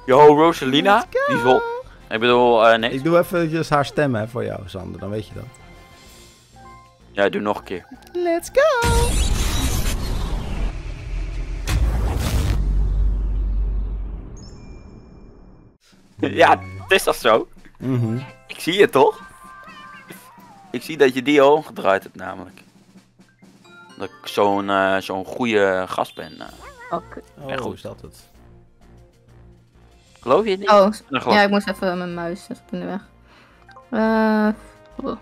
Yo, Rosalina? Die is wel... Ik bedoel, nee. Ik doe eventjes haar stem hè, voor jou, Sander, dan weet je dat. Ja, doe nog een keer. Let's go! Ja, het is toch zo? Mhm. Ik zie het toch? Ik zie dat je die al omgedraaid hebt namelijk. Dat ik zo'n goede gast ben. Oké. Ja, goed. Is dat het? Geloof je het niet? Oh, Dan geloof ja, ik. ik moest even mijn muis zet op in de weg. Oh.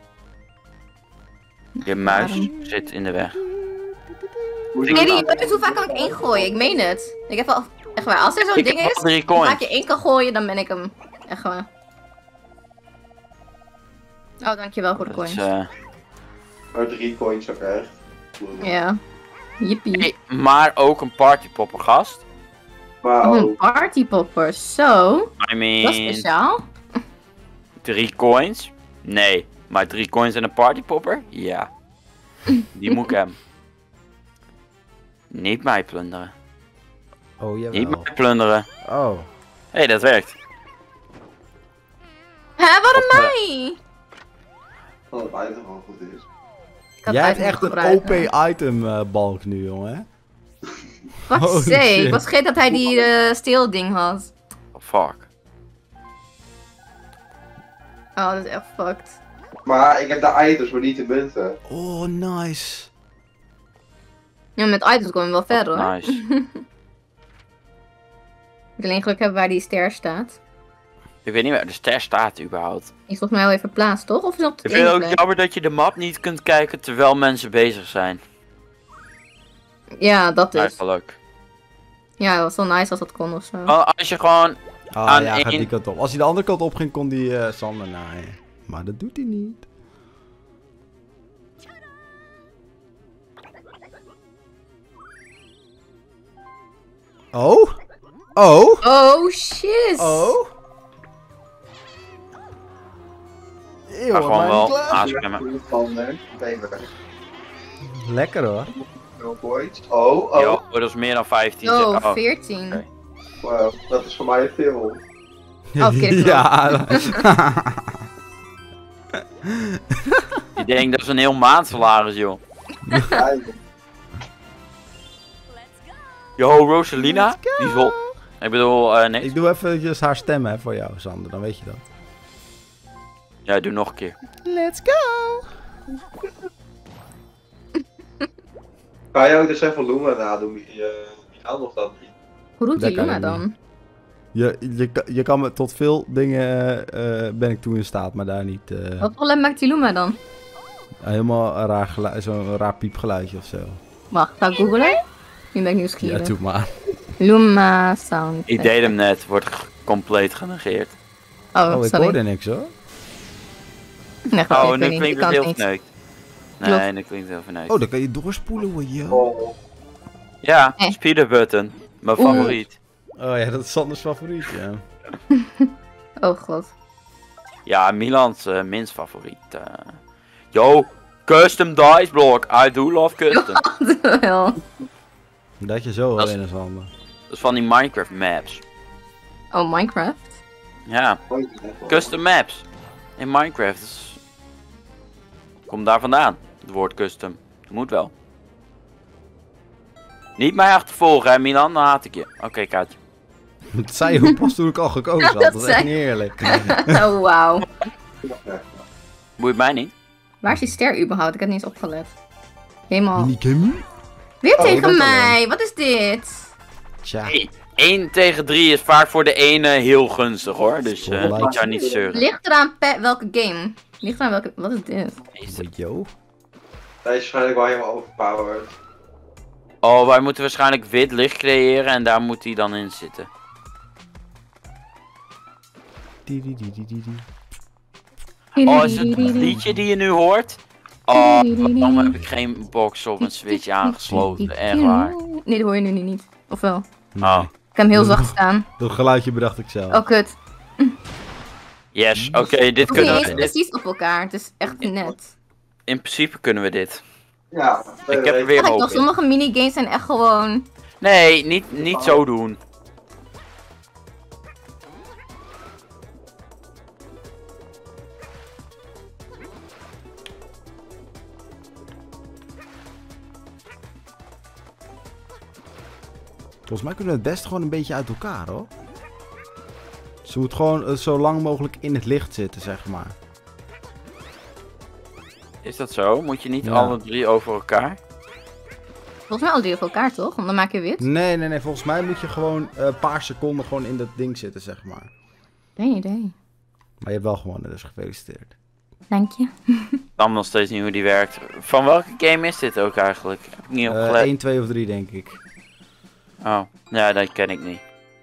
Je muis zit in de weg. Nee, die muis, hoe vaak kan ik ingooien? Ik meen het. Ik heb wel... Echt waar, als er zo'n Ik ding heb is, al 3 hoe vaak coins. je één kan gooien, dan ben ik hem. Echt waar. Oh, dankjewel voor de Dat is, coins. Maar 3 coins ook echt. Ja. Jippie. hey, maar ook een partypopper gast. Wauw. Een partypopper, zo. I Dat is mean, speciaal. 3 coins? Nee. Maar 3 coins en een partypopper? Ja. Die moet ik hebben. Niet mij plunderen. Oh, Niet jawel. mij plunderen. Oh. Hé, dat werkt. Hé, wat een Of, mij! Dat het item gewoon goed is. Ik had Jij hebt item echt een gebruikt, OP item balk nu, jongen. Hè? Wat Holy say? shit. Ik was vergeten dat hij die steel ding had. Oh, fuck. Oh, dat is echt fucked. Maar ik heb de items, maar niet de munten. Oh, nice. Ja, met items komen we wel verder hoor. Nice. Ik alleen geluk hebben waar die ster staat. Ik weet niet waar de ster staat überhaupt. Die is volgens mij al even verplaatst, toch? Of is het op de Ik vind het ene ook plek? jammer dat je de map niet kunt kijken terwijl mensen bezig zijn. Ja, dat is. Eigenlijk. Ja, het was wel nice als dat kon ofzo. Als je gewoon... Ah Aan ja, gaat één- die kant op. Als hij de andere kant op ging, kon die Sander naaien. Maar dat doet hij niet. Oh? Oh? Oh shit! Oh? Eeuw, Maar gewoon maar wel niet klaar. aanspammen. Lekker hoor. 0 coins. Oh, oh. Yo, dat is meer dan 15. Oh, Oh. 14. Oké. Wow, dat is voor mij veel. verkeerde ja. Ik denk dat is een heel maandsalaris, joh. Yo, Rosalina? Die is wel... Ik bedoel, nee. Ik doe eventjes haar stem hè, voor jou, Sander, dan weet je dat. Ja, doe nog een keer. Let's go! Kan je ook dus even Luma nadoen, die nog dat niet? Hoe doet Dat die kan Luna ik dan? Je kan me tot veel dingen ben ik toe in staat, maar daar niet. Wat voor maakt die Luma dan? Helemaal een raar zo'n raar piepgeluidje of zo. Wacht, ga ik googlen? Nu ben ik Ja, nieuwsgierig. doe maar. Luma sound. Ik deed hem net, wordt compleet genegeerd. Oh, Oh, ik sorry. hoorde niks hoor. Nee, grapje, Oh, ik nu weet niet. Ik klinkt kan het het heel niet. verneukt. Klopt. Nee, nu klinkt het heel verneukt. Oh, dan kan je doorspoelen hoor, yo. Oh. Ja, Eh. speeder button. Mijn Oeh. favoriet. Oh ja, dat is Sanders favoriet, ja. Oh god. Ja, Milans minst favoriet. Yo, custom dice block. I do love custom. Wel. Dat je zo Dat al is- in is handen. Dat is van die Minecraft maps. Oh, Minecraft? Ja, custom maps. In Minecraft. Dus... Komt daar vandaan, het woord custom. Dat moet wel. Niet mij achtervolgen, hè Milan, dan haat ik je. Oké, Kaatje. Dat zei je ook pas toen ik al gekozen had. Dat is echt zei- niet eerlijk. Oh, wauw. Boeit mij niet. Waar is die ster überhaupt? Ik heb niet eens opgelet. Helemaal. Minikemu? Weer Oh, tegen dat mij! Wat is dit? Tja. 1 tegen 3 is vaak voor de ene heel gunstig hoor. Dus ik zou niet zeuren. Ligt eraan welke game? Ligt eraan welke... Wat is dit? Yo. Hij is waarschijnlijk wel helemaal overpowered. Oh, wij moeten waarschijnlijk wit licht creëren en daar moet hij dan in zitten. Oh, is het liedje die je nu hoort? Oh, waarom heb ik geen box of een switch aangesloten? Echt waar. Nee, dat hoor je nu niet. Of wel? Oh, Ik heb hem heel zacht staan. Dat geluidje bedacht ik zelf. Oh, kut. yes, oké, dit Het is niet kunnen eens we. precies op elkaar. Het is echt net. In principe kunnen we dit. Ja, Ik heb er weer Kijk hoop nog, in. sommige minigames zijn echt gewoon... Nee, niet zo doen. Volgens mij kunnen we het best gewoon een beetje uit elkaar, hoor. Ze moet gewoon zo lang mogelijk in het licht zitten, zeg maar. Is dat zo? Moet je niet Ja. alle 3 over elkaar? Volgens mij al 3 over elkaar, toch? Want dan maak je wit. Nee. Volgens mij moet je gewoon een paar seconden gewoon in dat ding zitten, zeg maar. Geen idee. Maar je hebt wel gewonnen, dus gefeliciteerd. Dank je. Ik kan nog steeds niet hoe die werkt. Van welke game is dit ook eigenlijk? Heb ik niet opgelet. 1, 2 of 3, denk ik. Oh, ja, dat ken ik niet.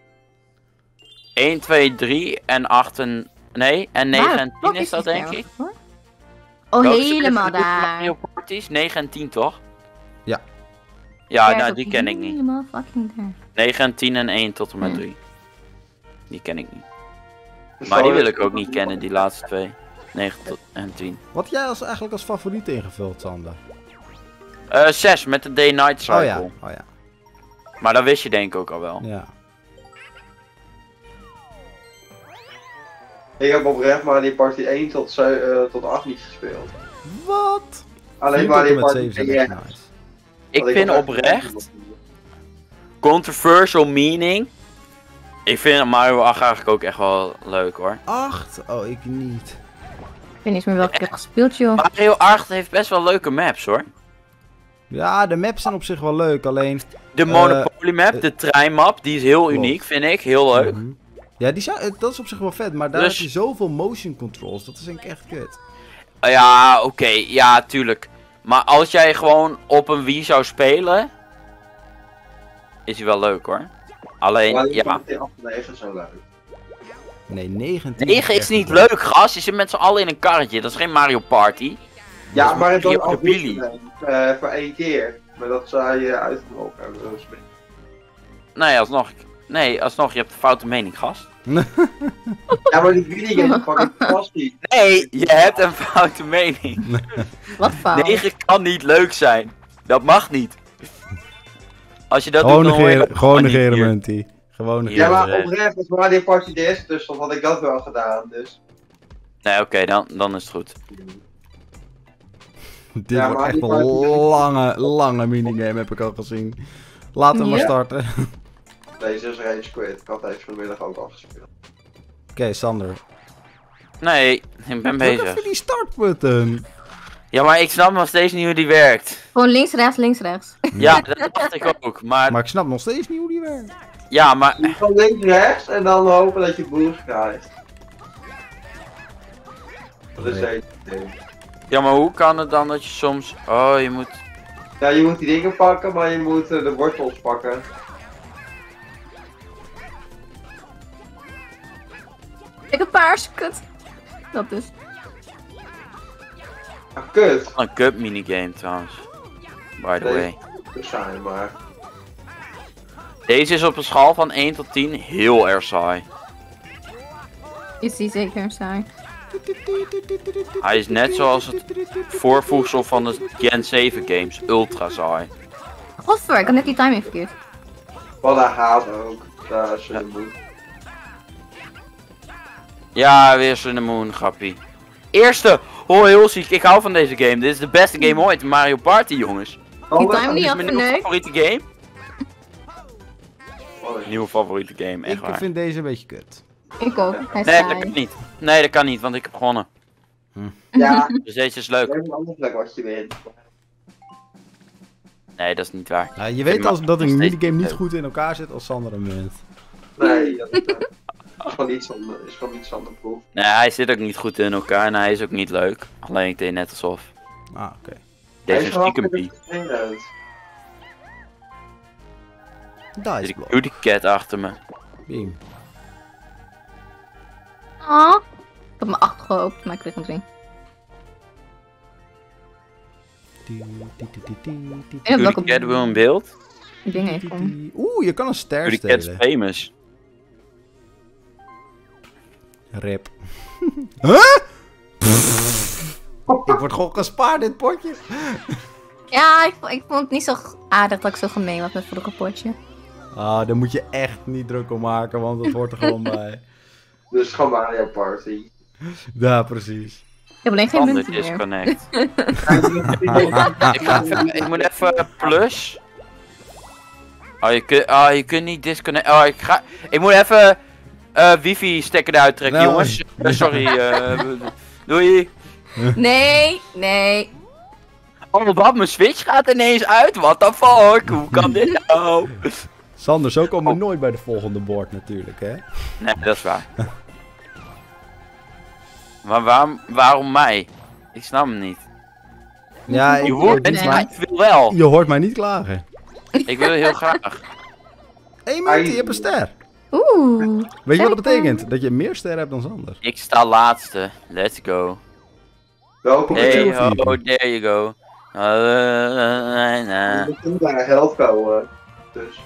1, 2, 3 en 8 en... Nee, en 9 en 10 is dat, denk ik. Oh, Welke helemaal Super daar. Mario Party's? 9 en 10, toch? Ja. Ja, Ja, nou, ook die ken ik niet. Helemaal fucking daar. 9 en 10 en 1 tot en met Ja. 3. Die ken ik niet. Dus Maar die dan- wil ik ook niet kennen, die laatste 2. 9 tot en 10. Wat jij eigenlijk als favoriet ingevuld, Sander? 6 met de Day-Night Cycle. Oh ja, oh ja. Maar dat wist je denk ik ook al wel. Ja. Ik heb oprecht Mario Party 1 tot 8 niet gespeeld. Wat? Alleen 4 tot en Mario met Party 7 zijn 1. echt nice. Ik vind oprecht, controversial meaning. Ik vind Mario 8 eigenlijk ook echt wel leuk hoor. 8? Oh, ik niet. Ik weet niet meer welke ik heb gespeeld, joh. Mario 8 heeft best wel leuke maps hoor. Ja, de maps zijn op zich wel leuk, alleen... De Monopoly map, de treinmap, die is heel klopt. uniek vind ik. Heel leuk. Mhm. Ja, dat is op zich wel vet, maar daar Dus- heb je zoveel motion controls. Dat is denk ik echt kut. Ja, oké, ja, tuurlijk. Maar als jij gewoon op een Wii zou spelen, is hij wel leuk hoor. Alleen, Mario ja. Party 8 en 9 is zo leuk. Nee, 19. 9 is echt niet leuk, gast. Je zit met z'n allen in een karretje. Dat is geen Mario Party. Ja, maar het was Mario al Billy. voor 1 keer. Maar dat zou je uitgebroken hebben. Dat is Nee, alsnog, je hebt een foute mening, gast. Ja, maar die minigame is fucking fantastisch. Nee, je hebt een foute mening. Wat fout. 9 kan niet leuk zijn. Dat mag niet. Als je dat Gewoon doet, dan hoor je negeren, dat gewoon niet negeren, hier. Munty. Gewoon Ja, negeren. Ja, maar terecht. oprecht is Mario Party de eerste, dus dan had ik dat wel gedaan. Dus. Nee, oké, dan is het goed. Dit Ja, wordt maar echt die een lange minigame, heb ik al gezien. Laten we maar Ja. starten. Deze is Rage Quit. Ik had deze vanmiddag ook al gespeeld. Oké, Sander. Nee, ik ben Druk bezig. even die startbutton. Ja, maar ik snap nog steeds niet hoe die werkt. Gewoon links, rechts, links, rechts. Ja, dat dacht ik ook. Maar, Maar ik snap nog steeds niet hoe die werkt. ja, maar... Je kan links, rechts en dan hopen dat je boost krijgt. Dat is Nee. één ding. Ja, maar hoe kan het dan dat je soms... Oh, je moet... Ja, je moet die dingen pakken, maar je moet de wortels pakken. Ik heb paars, kut. Dat dus. Ah, kut. Een cup minigame trouwens. By the Nee. way. Dat zijn maar. Deze is op een schaal van 1 tot 10 heel erg saai. Is die zeker saai? Hij is net zoals het voorvoegsel van de Gen 7 games. Ultra saai. Godver, ik had net die timing verkeerd. Wat hij haat ook. Daar is een boek. Ja, weer Cinnamon, grappie. Eerste! Oh, heel ziek. Ik hou van deze game. Dit is de beste game ooit. Mario Party, jongens. Die time Dit niet is had mijn nieuwe verneukt. favoriete game. Nieuwe favoriete game, echt Ik waar. vind deze een beetje kut. Ik ook. Hij is Nee, dat saai. kan niet. Nee, dat kan niet, want ik heb gewonnen. Ja, Dus deze is ik leuk. weet een ander plek wat je wint. Nee, dat is niet waar. Ja, je weet als, dat een nog steeds minigame niet leuk. goed in elkaar zit als Sander hem wint. Nee, dat is gewoon iets anders. Is gewoon iets anders proef. Nee, hij zit ook niet goed in elkaar en hij is ook niet leuk. Alleen ik deed net alsof. Ah, oké. Deze is stiekem een pie. Dice Zit ik block. Beauty Cat achter me. Bing. Oh. Ik heb mijn 8 gehoopt, maar ik kreeg een 3. En op welke Beauty Cat wil een beeld. ding heeft om. Oeh, je kan een ster Beauty Cat is stelen. famous. Rip. Huh? Ik word gewoon gespaard, dit potje. Ja, ik vond het niet zo aardig dat ik zo gemeen was met voor een rapportje. Ah, daar moet je echt niet druk om maken, want dat hoort er gewoon bij. Dus gewoon Mario Party. Ja, precies. Ik heb alleen geen Sander munten meer. disconnect. Ik moet even plus. Oh, je kunt niet disconnecten. Oh, ik moet even wifi stekker eruit trekken, Nou, jongens. Sorry. Doei. Nee. Oh, wat? Mijn Switch gaat ineens uit? What the fuck? Hoe kan dit nou? Sander, zo komen we nooit bij de volgende board natuurlijk, hè? Nee, dat is waar. Maar waarom mij? Ik snap hem niet. Ja, Je hoort het het niet. niet. Ik wil wel. je hoort mij niet klagen. Ik wil heel graag. Hé, Marty, je hebt een ster. Oeh. Weet je wat dat betekent? Dat je meer sterren hebt dan Sander. Ik sta laatste. Let's go. Welkom. Hey Pikachu. ho, there you go. We moeten naar geld komen. Dus.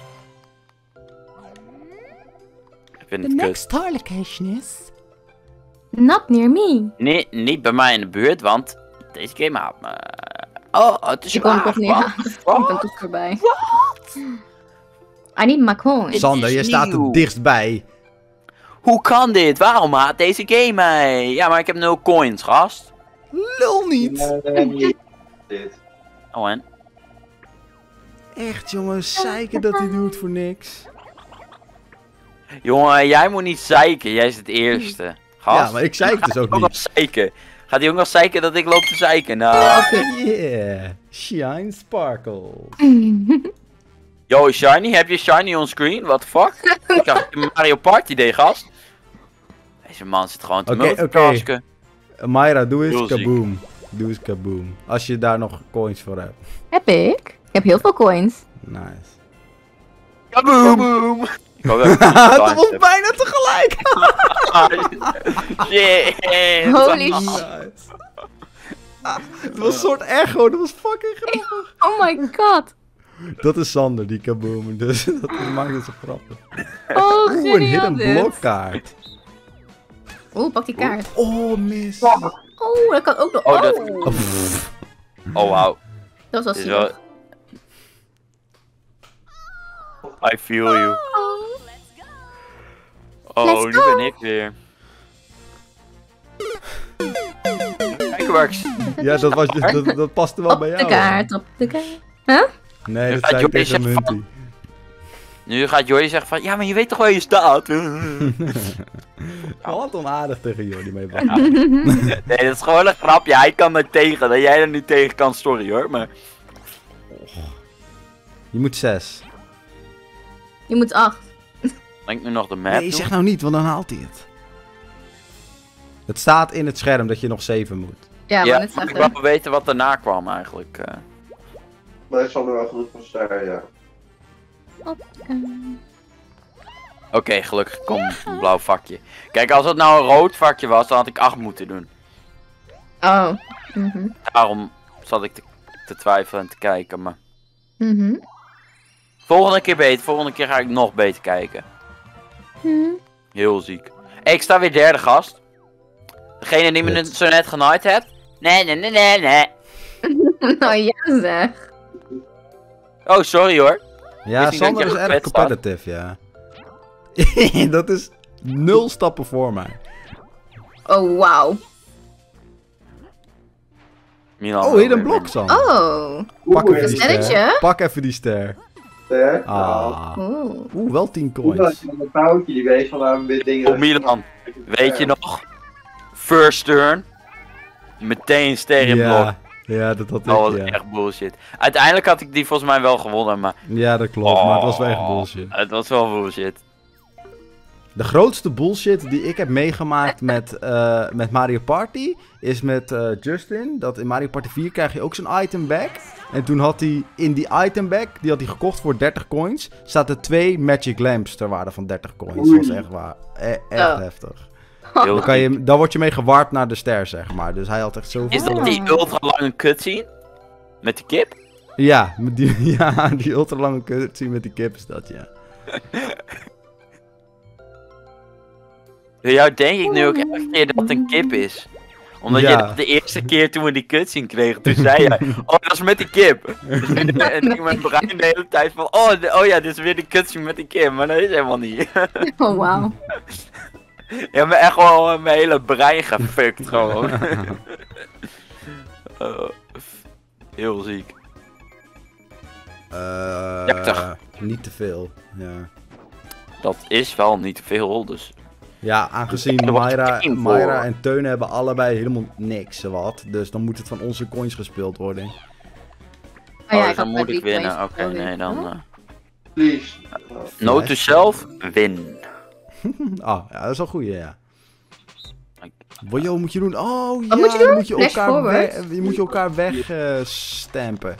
Ik vind het kut. star location is... Not near me. Nee, niet bij mij in de buurt, want deze game haalt me. Oh, het is Ik kom waar, toch niet wat? aan. Ik ben toch voorbij. I need my coins. Sander, is je staat nieuw. er dichtstbij. Hoe kan dit? Waarom haat deze game mij? Ja, maar ik heb 0 coins, gast. Lul niet. Nee, dit. Oh, en? Echt, jongen, zeiken dat hij doet voor niks. Jongen, jij moet niet zeiken. Jij is het eerste. Gast. Ja, maar ik zeik dus ook Gaat hij niet. nog zeiken? Gaat hij ook nog zeiken dat ik loop te zeiken? Nou. Yeah. Shine sparkles. Yo, Shiny, heb je Shiny on screen? What the fuck? Ik dacht dat je Mario Party deed, gast. Deze man zit gewoon te Oké, multitasken. Mayra, doe eens Heel ziek. kaboom. Doe eens kaboom. Als je daar nog coins voor hebt. Heb ik? Ik heb heel veel coins. Nice. Kaboom! Ik hoop dat ik Dat was bijna tegelijk. Shit! Holy shit. Nice. Het was een soort echo, dat was fucking grappig. Oh my god. Dat is Sander, die kaboom, dus dat maakt het zo grappig. Oh, Oeh, een geniaal hidden dit. blokkaart. Oeh, pak die kaart. Oh, mis. Oh, dat kan ook nog. Oh, dat- Oh, Oh, pff. Oh, wauw. dat was Dit is wel wel... zielig. I feel you. Oh, Let's nu go. ben ik weer. Kijk, Works. Ja, dat paste wel bij Op jou. de kaart, op de kaart. Nee, dat Gaat zei ik Joey tegen zeggen van- Munty. Nu gaat Joy zeggen van, ja, maar je weet toch waar je staat? Wat onaardig tegen Jordi mee. Nee, dat is gewoon een grapje. Hij kan er tegen. Dat jij er niet tegen kan, sorry hoor. Maar Je moet 6. Je moet 8. denk nu nog de map Nee, doen. zeg nou niet, want dan haalt hij het. Het staat in het scherm dat je nog 7 moet. Ja, Ja, maar net maar ik zeggen. wil weten wat daarna kwam eigenlijk. Maar ik zal er wel genoeg van ster, ja. Oké, gelukkig komt een blauw vakje. Kijk, als het nou een rood vakje was, dan had ik 8 moeten doen. Oh. Mhm. Daarom zat ik te twijfelen en te kijken. Maar Mhm. volgende keer beter. Volgende keer ga ik nog beter kijken. Mhm. Heel ziek. Hey, ik sta weer derde, gast. Degene die me Kut. zo net genaaid hebt. Nee. Nou ja zeg. Oh, sorry hoor. Ja, Wist niet dat Sander je is erg gekwetst had. competitive, ja. Dat is 0 stappen voor mij. Oh, wauw. Milan Oh, wil hier een weer blok, winnen. Sander. Oh. Pak even een die sterretje? ster. Pak even die ster. Ster? Ah. Oeh. Oeh, wel 10 Hoe coins. van een foutje, die weet van nou weer dingen. Oh, Milan. Weet je nog? First turn. Meteen ster in blok. Ja, dat had Dat was ik, ja. echt bullshit. Uiteindelijk had ik die volgens mij wel gewonnen, maar... Ja, dat klopt, maar het was wel echt bullshit. Het was wel bullshit. De grootste bullshit die ik heb meegemaakt met Mario Party is met Justin. Dat in Mario Party 4 krijg je ook zo'n item back. En toen had hij in die item back, die had hij gekocht voor 30 coins, zaten 2 magic lamps ter waarde van 30 coins. Dat was echt waar. Echt Oh. heftig. Heel Dan word je mee gewarpt naar de ster, zeg maar. Dus hij had echt zoveel... Is dat die ultra lange cutscene? Met die kip? Ja, die ultra lange cutscene met die kip is dat, ja. Door jou denk ik nu ook elke keer dat het een kip is. Omdat Ja. je dat de eerste keer toen we die cutscene kregen, toen zei jij, oh dat is met die kip. En ik mijn brein de hele tijd van, oh ja, dit is weer die cutscene met die kip, maar dat is helemaal niet. Oh, wauw. Je hebt me echt wel mijn hele brein gefukt gewoon. Heel ziek. 30. Niet te veel. Ja. Dat is wel niet te veel, dus... Ja, aangezien Er wordt één voor. Mayra en Teun hebben allebei helemaal niks wat. Dus dan moet het van onze coins gespeeld worden. Oh ja, dus ik dan had moet bij ik die winnen. coins Oké, nee, dan... Please. Note to self, win. Ah, ja, dat is wel goed, ja. Wat moet je doen? Oh ja, Wat moet je dan doen? moet je Flash elkaar, forward. je moet je elkaar wegstampen.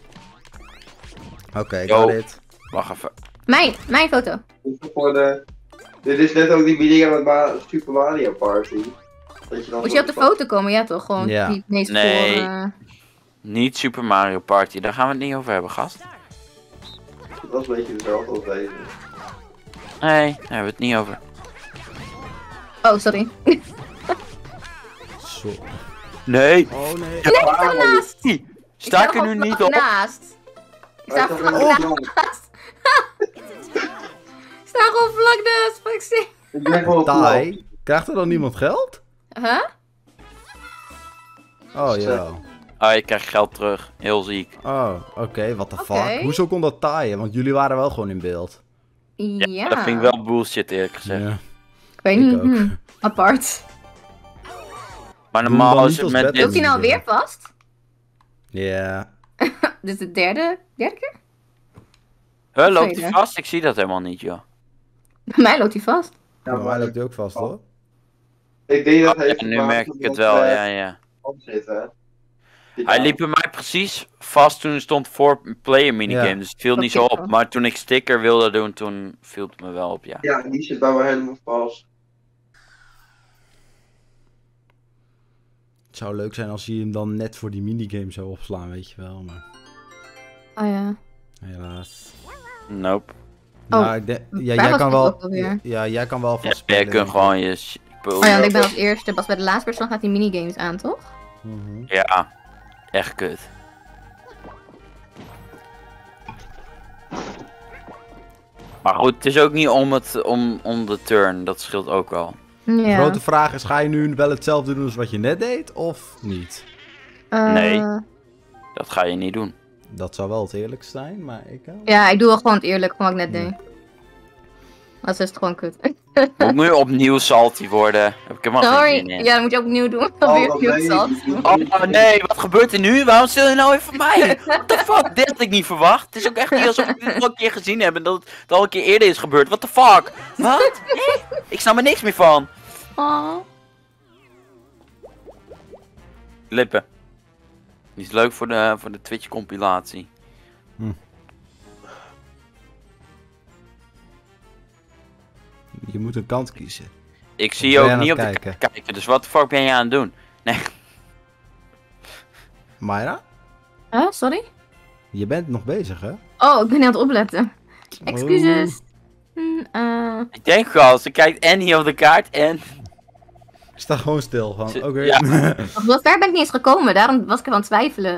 Oké, Yo. got it. Wacht even. Mijn foto. Dit is net ook die meeting met Super Mario Party. Dat je dan Moet je op de foto komen? Ja toch? Gewoon Ja. die meest Nee. voor... Niet Super Mario Party, daar gaan we het niet over hebben, gast. Dat is een beetje dezelfde als deze. Nee, daar hebben we het niet over. Oh, sorry. Zo. Nee. Oh nee. Nee, ik sta ernaast. Sta ik er nu niet op? Naast. Ik sta vlak Oh. naast. Ik sta gewoon vlak naast. Fuck zin. Ik ben gewoon Tai, krijgt er dan niemand geld? Huh? Oh ja. Oh, je krijgt geld terug. Heel ziek. Oh, oké, what the Oké. fuck. Hoezo kon dat taaien? Want jullie waren wel gewoon in beeld. Ja. Dat vind ik wel bullshit, eerlijk gezegd. Ja. Ik weet Ik niet. ook. Apart. Maar Doe normaal dan is niet het als met Batman. Loopt dit... hij nou weer vast? Ja. Dit is de derde keer? Huh, loopt hij Tweede. vast? Ik zie dat helemaal niet, joh. Bij mij loopt hij vast. Ja, Maar hij loopt hij ook vast hoor. Ik denk dat Oh, ja, nu merk ik het wel, ja, ja. Zitten. Hij liep bij mij precies vast toen er stond voor player minigame, Ja. dus het viel niet zo Dat op. is Maar toen ik sticker wilde doen, toen viel het me wel op, ja. Ja, die zit bij mij helemaal vast. Het zou leuk zijn als je hem dan net voor die minigame zou opslaan, weet je wel. Maar Oh ja. helaas. Nope. Nou, ik denk, ja, waar jij was kan dit wel. ook alweer? Ja, jij kan wel Ja, vast jij spelen, kunt denk gewoon je... Oh ja, want ik ben als eerste. Pas bij de laatste persoon gaat die minigames aan, toch? ik. Mhm. Ja, echt kut. Maar goed, het is ook niet om de turn, dat scheelt ook wel. De Ja. grote vraag is, ga je nu wel hetzelfde doen als wat je net deed, of niet? Nee. Dat ga je niet doen. Dat zou wel het eerlijkste zijn, maar ik... Ja, ik doe wel gewoon het eerlijk, gewoon wat ik net Ja. deed. Anders is het gewoon kut. Moet nu opnieuw salty worden. Heb ik helemaal geen Sorry. zin in. Ja, dat moet je opnieuw doen. Oh, Alweer dat opnieuw weet ik. zat. Oh nee, wat gebeurt er nu? Waarom stil je nou even voor mij? What the fuck? Dit had ik niet verwacht. Het is ook echt niet alsof we dit al een keer gezien hebben. Dat het al een keer eerder is gebeurd. What the fuck? Wat? Ik snap er niks meer van. Oh. Lippen. Niet leuk voor de Twitch compilatie. Je moet een kant kiezen. Ik Ben zie je ook aan niet op het de kijken? kijken. Dus wat de fuck ben je aan het doen? Nee. Mayra? Huh? Sorry? Je bent nog bezig, hè? Oh, ik ben niet aan het opletten. Excuses. Ik denk wel, ze kijkt en niet op de kaart en... Ik sta gewoon stil. Van, oké. Ja. Wat ver ben ik niet eens gekomen, daarom was ik aan het twijfelen.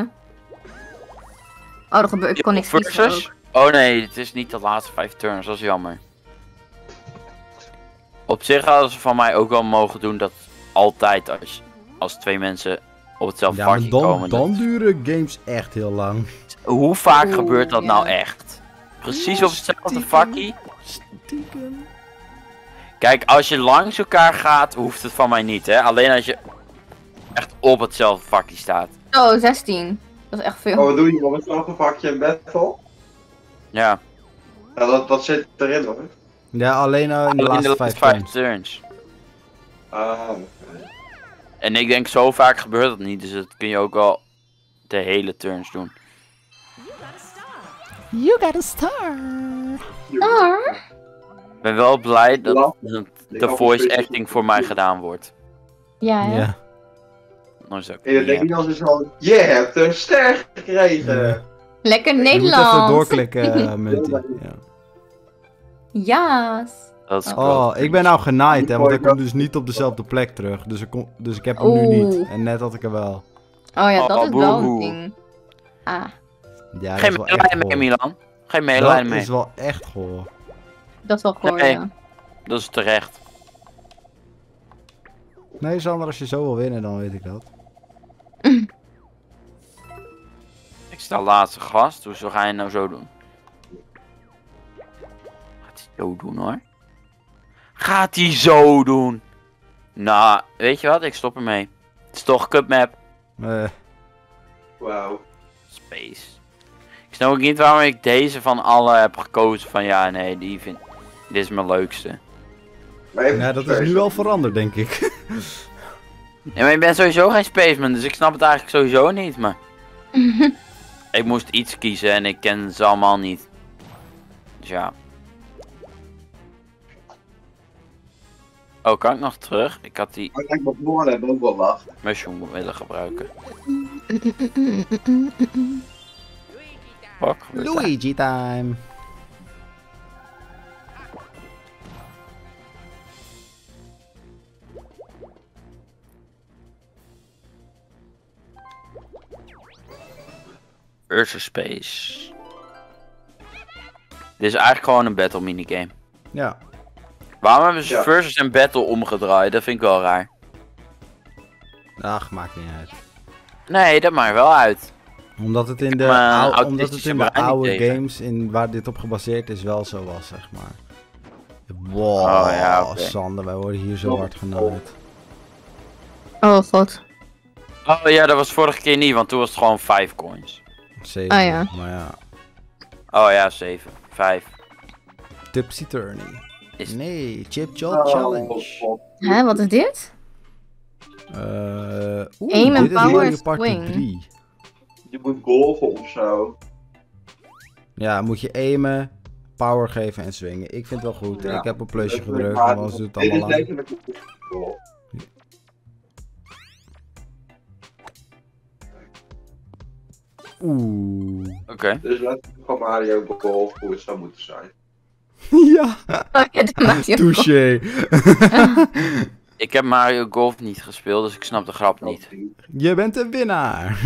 Oh, er gebeurt, ik kon niks kiezen Versus? ook. Oh nee, het is niet de laatste 5 turns, dat is jammer. Op zich hadden ze van mij ook wel mogen doen dat altijd als twee mensen op hetzelfde Ja, maar vakje dan, komen. dan duren games echt heel lang. Hoe vaak Oeh, gebeurt dat ja. nou echt? Precies Ja, op hetzelfde stiekem. vakje? Stiekem. Kijk, als je langs elkaar gaat, hoeft het van mij niet, hè. Alleen als je echt op hetzelfde vakje staat. Oh, 16. Dat is echt veel. Oh, wat doe je op hetzelfde vakje in battle? Ja, Ja, dat zit erin hoor. Ja, alleen in de alleen laatste de 5 5 turns. turns. Ah, En ik denk, zo vaak gebeurt dat niet, dus dat kun je ook wel de hele turns doen. You got a star. Oh. Ik ben wel blij dat Ja. de voice acting voor mij gedaan wordt. Ja, ja. Ja. Nou is ook en dan denk ik als is van, je hebt een ster gekregen. Ja. Lekker Je moet even Nederlands. doorklikken, Muntie. Ja. Ja's. Dat is Oh, ik ben nou genaaid, hè, want hij komt dus niet op dezelfde plek terug. Dus ik heb hem nu niet. Oeh. En net had ik hem wel. Oh ja, dat Oh, is wel een boehoe. ding. Ah, Ja, dat Geen is wel echt medelijden mee, goor. Milan. Geen medelijden Dat mee. is wel echt goor. dat is wel goor, Nee. ja. Dat is terecht. Nee, Sander, als je zo wil winnen, dan weet ik dat. Ik sta laatste gast. Hoe ga je nou zo doen? Gaat hij zo doen hoor. Gaat hij zo doen? Nou, weet je wat? Ik stop ermee. Het is toch Cup Map. Wauw. Space. Ik snap ook niet waarom ik deze van alle heb gekozen. Van ja, nee, dit is mijn leukste. Ja, dat is nu wel veranderd, denk ik. Nee, maar ik ben sowieso geen spaceman, dus ik snap het eigenlijk sowieso niet, maar... Ik moest iets kiezen en ik ken ze allemaal niet. Dus ja. Oh, kan ik nog terug? Ik had die Ik denk dat Noorden hebben ook wel lach. mushroom willen gebruiken. Fuck, gebeurt daar? Luigi time. Versus Space. Dit is eigenlijk gewoon een battle minigame. Ja. Waarom hebben ze Ja. versus en battle omgedraaid? Dat vind ik wel raar. Ach, maakt niet uit. Nee, dat maakt wel uit. Omdat het in de, Maar omdat het autistische in de brein niet oude tegen. games waar dit op gebaseerd is wel zo was, zeg maar. Wow, Oh, ja, oké. Sander, wij worden hier zo hard genaaid. Oh god. Oh ja, dat was vorige keer niet, want toen was het gewoon 5 coins. 7, Ah, ja. maar ja. Oh ja, 7. 5. Tipsy Turny. Is- Nee, Chip Chop Challenge. Hè, wat is dit? dit Aim and is power Mario Party swing. 3. Je moet golven of zo. Ja, moet je aimen, power geven en swingen. Ik vind het wel goed. Ja. Ik heb een plusje Maar gedrukt, maar anders doet het Dit is allemaal lang. letterlijk een golf. Oeh. Oké. Dus letterlijk van Mario Golf hoe het zou moeten zijn. Ja, Oh ja, dat maakt je touché. Ik heb Mario Golf niet gespeeld, dus ik snap de grap niet. Je bent de winnaar.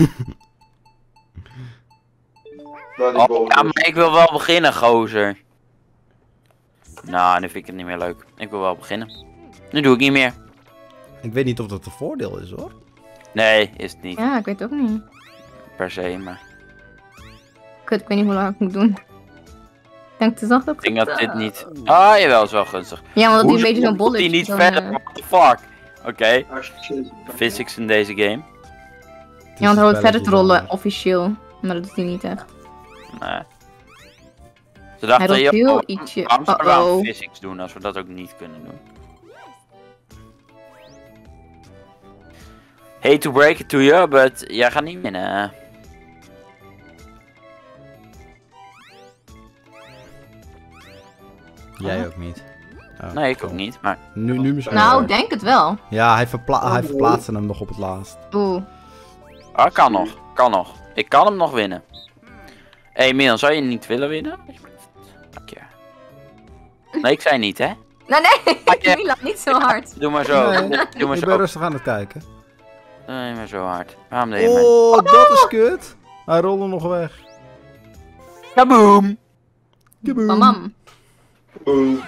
Nou, die Oh, golf ja, is- maar ik wil wel beginnen, gozer. Nou, nu vind ik het niet meer leuk. Ik wil wel beginnen. Nu doe ik niet meer. Ik weet niet of dat een voordeel is, hoor. Nee, is het niet. Ja, ik weet het ook niet. Per se, maar... Kut, ik weet niet hoe lang ik moet doen. Ik denk te zacht op. Ik denk dat dit niet... Ah, jawel, is wel gunstig. Ja, omdat hij een Hoezo beetje zo'n komt bolletje. die niet zo'n, verder? What the fuck? Oké, Ah, shit. physics in deze game. Ja, want hij hoort verder te rollen, Of... officieel. Maar dat doet hij niet echt. Nee. Ze dachten, Hij rolt heel joh, ietsje. waarom zouden we aan Uh-oh. physics doen als we dat ook niet kunnen doen? Hate to break it to you, but jij gaat niet winnen. Jij ook niet. Oh, Nee, ik ook niet, maar... Nu misschien Nou, wel. ik denk het wel. Ja, hij verplaatste hem nog op het laatst. Oeh. Ah, kan nog, kan nog. Ik kan hem nog winnen. Hé, Milan, zou je niet willen winnen? Dank je. Nee, ik zei niet, hè? Nee, Oké. nee, Milan, niet zo hard. Doe maar zo. Nee, Doe maar ik zo. ben rustig aan het kijken. Nee, maar zo hard. Waarom deed je mij? Oh, dat is kut. Hij rolde nog weg. Kaboom! Kaboom. Bamam. Boom.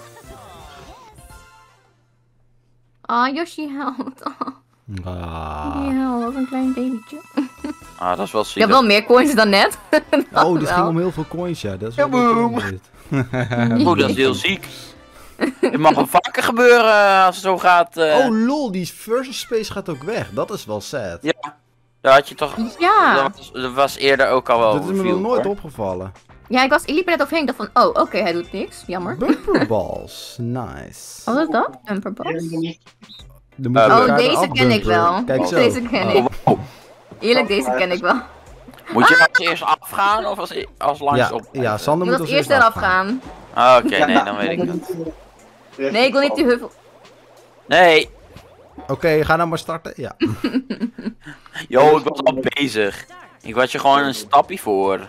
Ah, Yoshi helpt. Oh, Ah. die helpt. Wat een klein babytje. Ah, dat is wel Ik heb zielig. wel meer coins dan net. Dat Oh, dit wel. ging om heel veel coins, ja. Dat is wel Kaboom. wat dit. Oeh, dat is heel ziek. Het mag wel vaker gebeuren als het zo gaat. Oh lol, die versus space gaat ook weg. Dat is wel sad. Ja. Dat had je toch... Ja. Dat was eerder ook al wel Dat is me nog revealed, nooit hoor. opgevallen. Ja, ik liep er net overheen. Ik dacht van, oh, oké, hij doet niks. Jammer. Bumper balls. Nice. Wat is dat? Bumperbox? Dan moeten we Oh, elkaar deze eraf ken ik bumperen. wel. Kijk zo. Deze ken Oh, ik. wow. Eerlijk, deze ken ik wel. Moet je als eerst afgaan of als langs Ja, op? ja, Sander Ik moet moet als als eerste eraf gaan. Ah, oké, nee, dan weet ik het. Nee, ik wil niet die heuvel. Nee, Oké, ga nou maar starten. Ja. yo, ik was al bezig. Ik was je gewoon een stapje voor.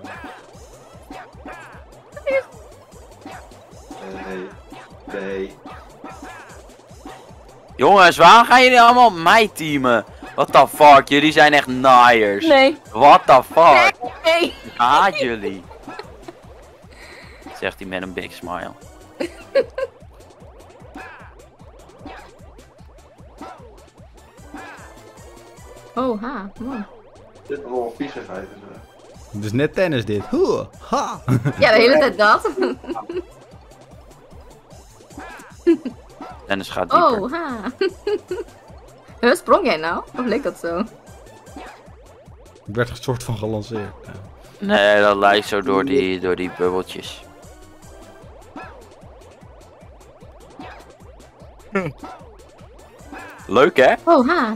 Nee. Jongens, waarom gaan jullie allemaal op mij teamen? What the fuck, jullie zijn echt naaiers. Nee. What the fuck? Nee. Ik haat jullie. Zegt hij met een big smile. Oh, ha. Wow. zit er wel viezigheid in. Dus net tennis dit. Huh, ha. Ja, de hele tijd dat. Dennis gaat dieper. Oh, ha. Huh, sprong jij nou? Of leek dat zo? Ik werd een soort van gelanceerd. Ja. Nee, dat lijkt zo door die bubbeltjes. Leuk hè? Oh, ha.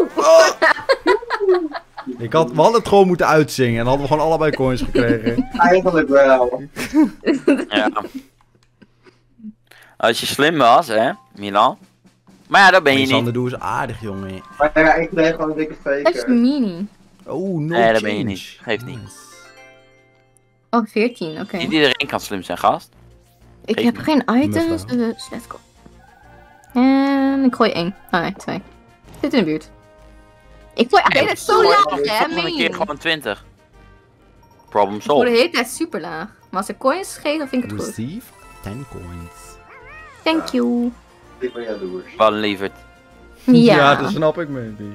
We hadden het gewoon moeten uitzingen en dan hadden we gewoon allebei coins gekregen. Eigenlijk wel. Ja. Als je slim was, hè, Milan. Maar ja, dat ben je niet. Sander, doe eens aardig, jongen. Maar ja, ik kreeg gewoon een dikke Dat is faker. mini. Oh, no Nee, dat change. ben je niet. Geeft niet. Nice. Oh, 14, oké. Niet iedereen kan slim zijn, gast. Ik heb geen items, Mevrouw. dus let's go. En ik gooi 1. Oh nee, 2. Zit in de buurt. Ik gooi echt het zo laag, hè, Volgende keer meen. gewoon 20. Problem Ik gooi de solved. hele tijd super laag. Maar als ik coins geef, dan vind ik het goed. Receive 10 coins. Thank you. Ik ben jaloers. Wat een lieverd. Ja. Dat snap ik, maybe.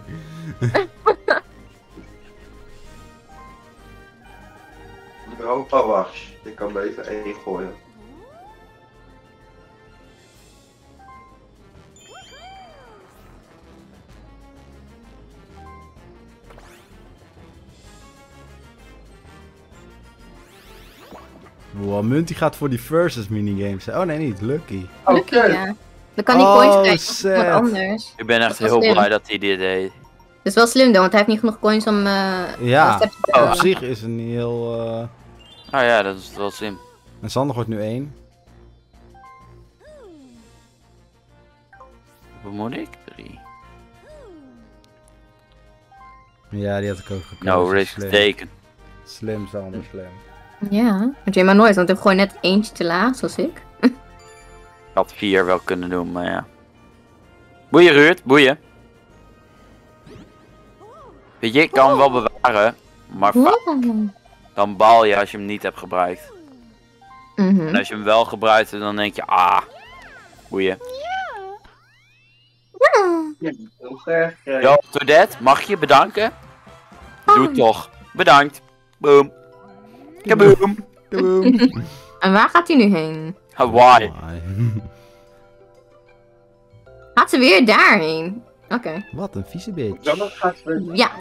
Europa was. Ik kan beter 1 gooien. Wow, Munty gaat voor die versus minigames. Oh nee, niet. Lucky. Lucky, Oké. ja. Dan kan die Oh, coins krijgen sad. van iemand anders. Ik ben echt Dat is heel slim. blij dat hij dit deed. Dat is wel slim dan, want hij heeft niet genoeg coins om Ja. alle steps te Op halen. zich is het niet heel... Nou ja, dat is wel slim. En Sander wordt nu 1. Wat moet ik? 3. Ja, die had ik ook gekozen. No risk Slim. taken. Slim, Sander, slim. Ja, want jij maar nooit, want ik heb gewoon net eentje te laag, zoals ik. Ik had 4 wel kunnen doen, maar ja. Boeien, Ruud, boeien. Weet je, ik kan hem wel bewaren, maar dan baal je als je hem niet hebt gebruikt. Mhm. En als je hem wel gebruikt, dan denk je, ah, boeien. Ja, heel sterk gekregen. Yo, Toadette, mag ik je bedanken? Doe het toch. Bedankt. Boom. Kaboom. Kaboom. En waar gaat hij nu heen? Hawaii. Gaat ze weer daarheen? Oké. Wat een vieze bitch. Dan gaat het weer. Ja.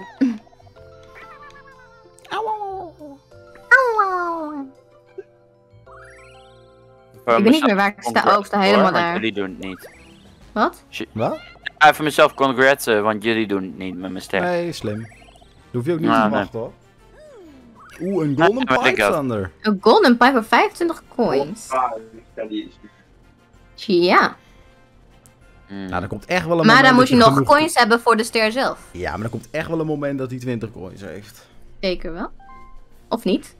Ik weet niet meer waar ik sta. Oh, ik sta helemaal daar. Jullie doen het niet. Wat? Wat? Even mezelf congratsen, want jullie doen het niet met mijn ster. Nee, slim. Daar hoef je ook niet Nou, te nee. wachten, hoor. Oeh, een golden weet ik pipe, ook. Sander. Een golden pipe voor 25 coins. Ja, die is. Ja. Hmm. Nou, er komt echt wel een Maar moment dan moet dat je nog genoeg- coins hebben voor de ster zelf. Ja, maar er komt echt wel een moment dat hij 20 coins heeft. Zeker wel. Of niet?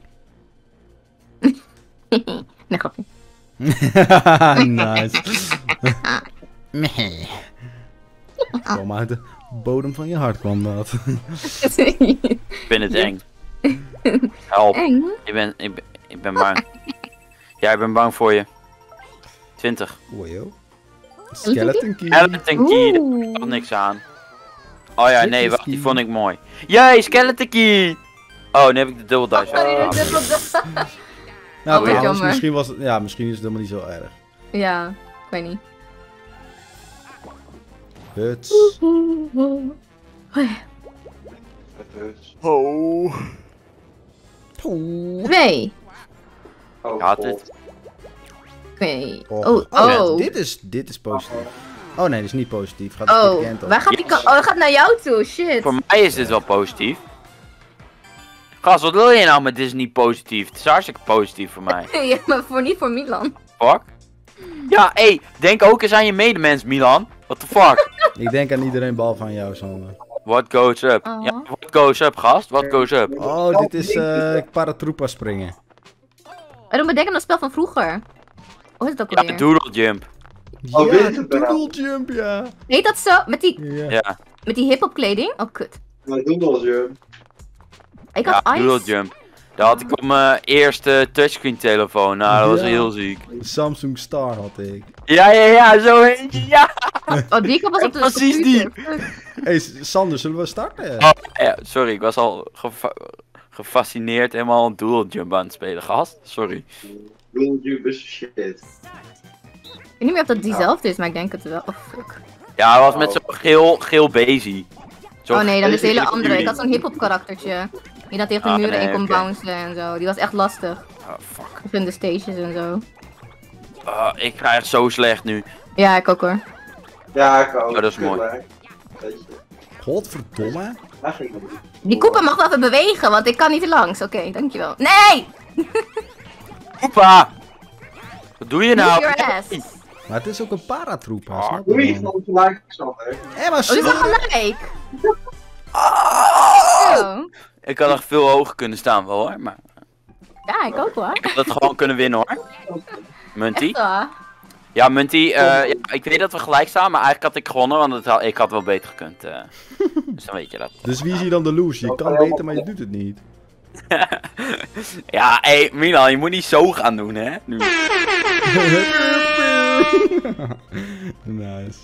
Nee, grapje. Nice. Nee. Kom uit de bodem van je hart kwam dat. Ik vind het eng. Help. Eng. Ik ben bang. Ja, ik ben bang voor je. 20. Oeh, joh. Skeleton key. Skeleton key, daar Oeh. kan niks aan. Oh ja, nee, Dit is wacht, die key. vond ik mooi. Yay, skeleton key! Oh, nu heb ik de dubbel dice. Oh, die Oh. doet dubbel dat. Nou, Oh, trouwens, jammer. misschien was het, ja, misschien is het helemaal niet zo erg. Ja, ik weet niet. Huts. Oh. 2. Oh, Gaat god. het? Oké. Oh, Oh, oh. Dit is positief. Oh nee, dit is niet positief. Gaat de Oh, kant op. waar gaat die Oh, dat gaat naar jou toe. Shit. Voor mij is dit wel positief. Gast, wat wil je nou met dit is niet positief? Het is hartstikke positief voor mij. Ja, maar niet voor Milan. Fuck. Ja, hey, denk ook eens aan je medemens, Milan. What the fuck? Ik denk aan iedereen behalve aan jou, Sander. What goes up? Oh. Ja, what goes up, gast? What goes up? Oh, dit is paratroopa springen. Dat doet me denken aan het spel van vroeger. Hoe is het ook Ja, alweer? doodle jump. Oh, Ja, dit is de het dan. doodle jump, ja. Heet dat zo? Ja. Ja, Met die hip-hop kleding? Oh, kut. Maar doe nog eens, Ik ja, had doodle ice. jump. Dat had ik op mijn eerste touchscreen telefoon. Nou, dat was Ja. heel ziek. De Samsung Star had ik. Ja, zo eentje, ja! Oh, die was op de Precies computer. Hey, Sander, zullen we starten? Oh, ja, sorry, ik was al gefascineerd helemaal een dual jump aan het spelen. Gast, sorry. YouTube is shit. Ik weet niet meer of dat diezelfde is, maar ik denk het wel. Oh, fuck. Ja, hij was met zo'n geel bezie. Oh nee, dan is het een hele andere. Ik had zo'n hip-hop karaktertje. Die dat tegen de Ah, muren nee, in kon oké. bouncen en zo. Die was echt lastig. Oh, fuck. Of in de stages en zo. Ik krijg zo slecht nu. Ja, ik ook hoor. Ja, ik ook. Oh, dat is mooi. Weet je, Godverdomme. daar ging het niet. Die Koopa mag wel even bewegen, want ik kan niet langs. Oké, dankjewel. Nee! Oepa! Wat doe je nou? Move your ass. Maar het is ook een paratroep, Ah, snap Doe je je? gewoon gelijk, Sander. Hé, maar Oh, die is wel Sander. gelijk. Ah! Oh. Ik had echt veel hoger kunnen staan wel hoor, maar Ja, ik ook hoor. ik had het gewoon kunnen winnen hoor. Munty? Echt waar. Ja, Munty, ja, ik weet dat we gelijk staan, maar eigenlijk had ik gewonnen, want ik had wel beter gekund. Dus dan weet je dat. Dus wie is hier dan de loose? Je kan beter, maar je doet het niet. Ja, hé, Milan, je moet niet zo gaan doen, hè? Nu. Nice.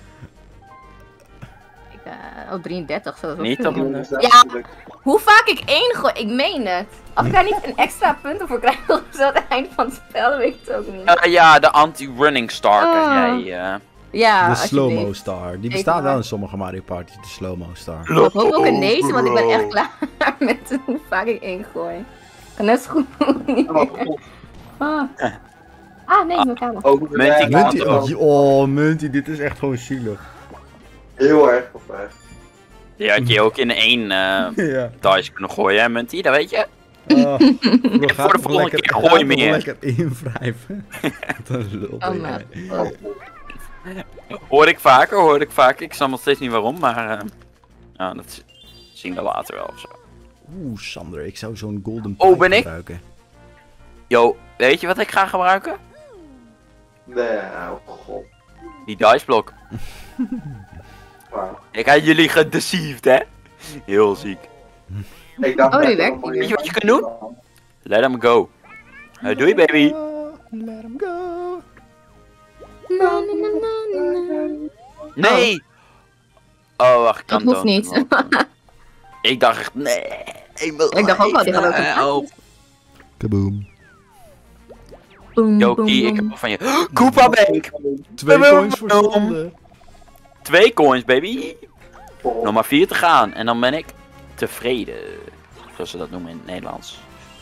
Oh, 33 zo. Niet op Jongens, dat Ja. is leuk. Hoe vaak ik 1 gooi, ik meen het. Als ik daar niet een extra punten voor krijg of zo aan het eind van het spel, dan weet ik het ook niet. Ja, de anti-running star krijg Ah. jij. Ja, De alsjeblieft. slow-mo star. Die bestaat Zeker wel waar. in sommige Mario Parties, de slow-mo star. Ik hoop ook in deze, want ik ben echt klaar met hoe vaak ik 1 gooi. Ik kan net zo goed niet Oh, meer. God. Ah, nee, mijn kamer. Over de Munty, rij. Munty, Munty, oh Munty, dit is echt gewoon zielig. Heel erg gevaar. Die had je ook in één Ja. dice kunnen gooien, hè, Munty? Dat weet je? We voor de volgende keer gooi je meer. lekker invrijven. Wat een lul ben Oh, jij. man. Hoor ik vaker. Ik snap nog steeds niet waarom, maar ja, dat zien we later wel of zo. Oeh, Sander, ik zou zo'n golden Oh, pipe ben ik? gebruiken. Yo, weet je wat ik ga gebruiken? Nee, oh god. Die dice block. Wauw. Ik had jullie gedeceived, hè? Heel ziek. Ik dacht Oh, die echt werkt dat niet. Weet je wat je kunt doen? Let hem go. Doei, baby. Let him go. Na, na, na, na, na. Nee! Oh, wacht, ik Dat kan hoeft dan. niet. Ik dacht echt, nee. Ik dacht ook wel, die gaat ook Help. Kaboom. Boom, Yo, boom, Kie, ik boom. heb nog van je. Koopa Bank! 2 coins voor Sander. 2 coins, baby. Nog maar 4 te gaan en dan ben ik tevreden. Zoals ze dat noemen in het Nederlands.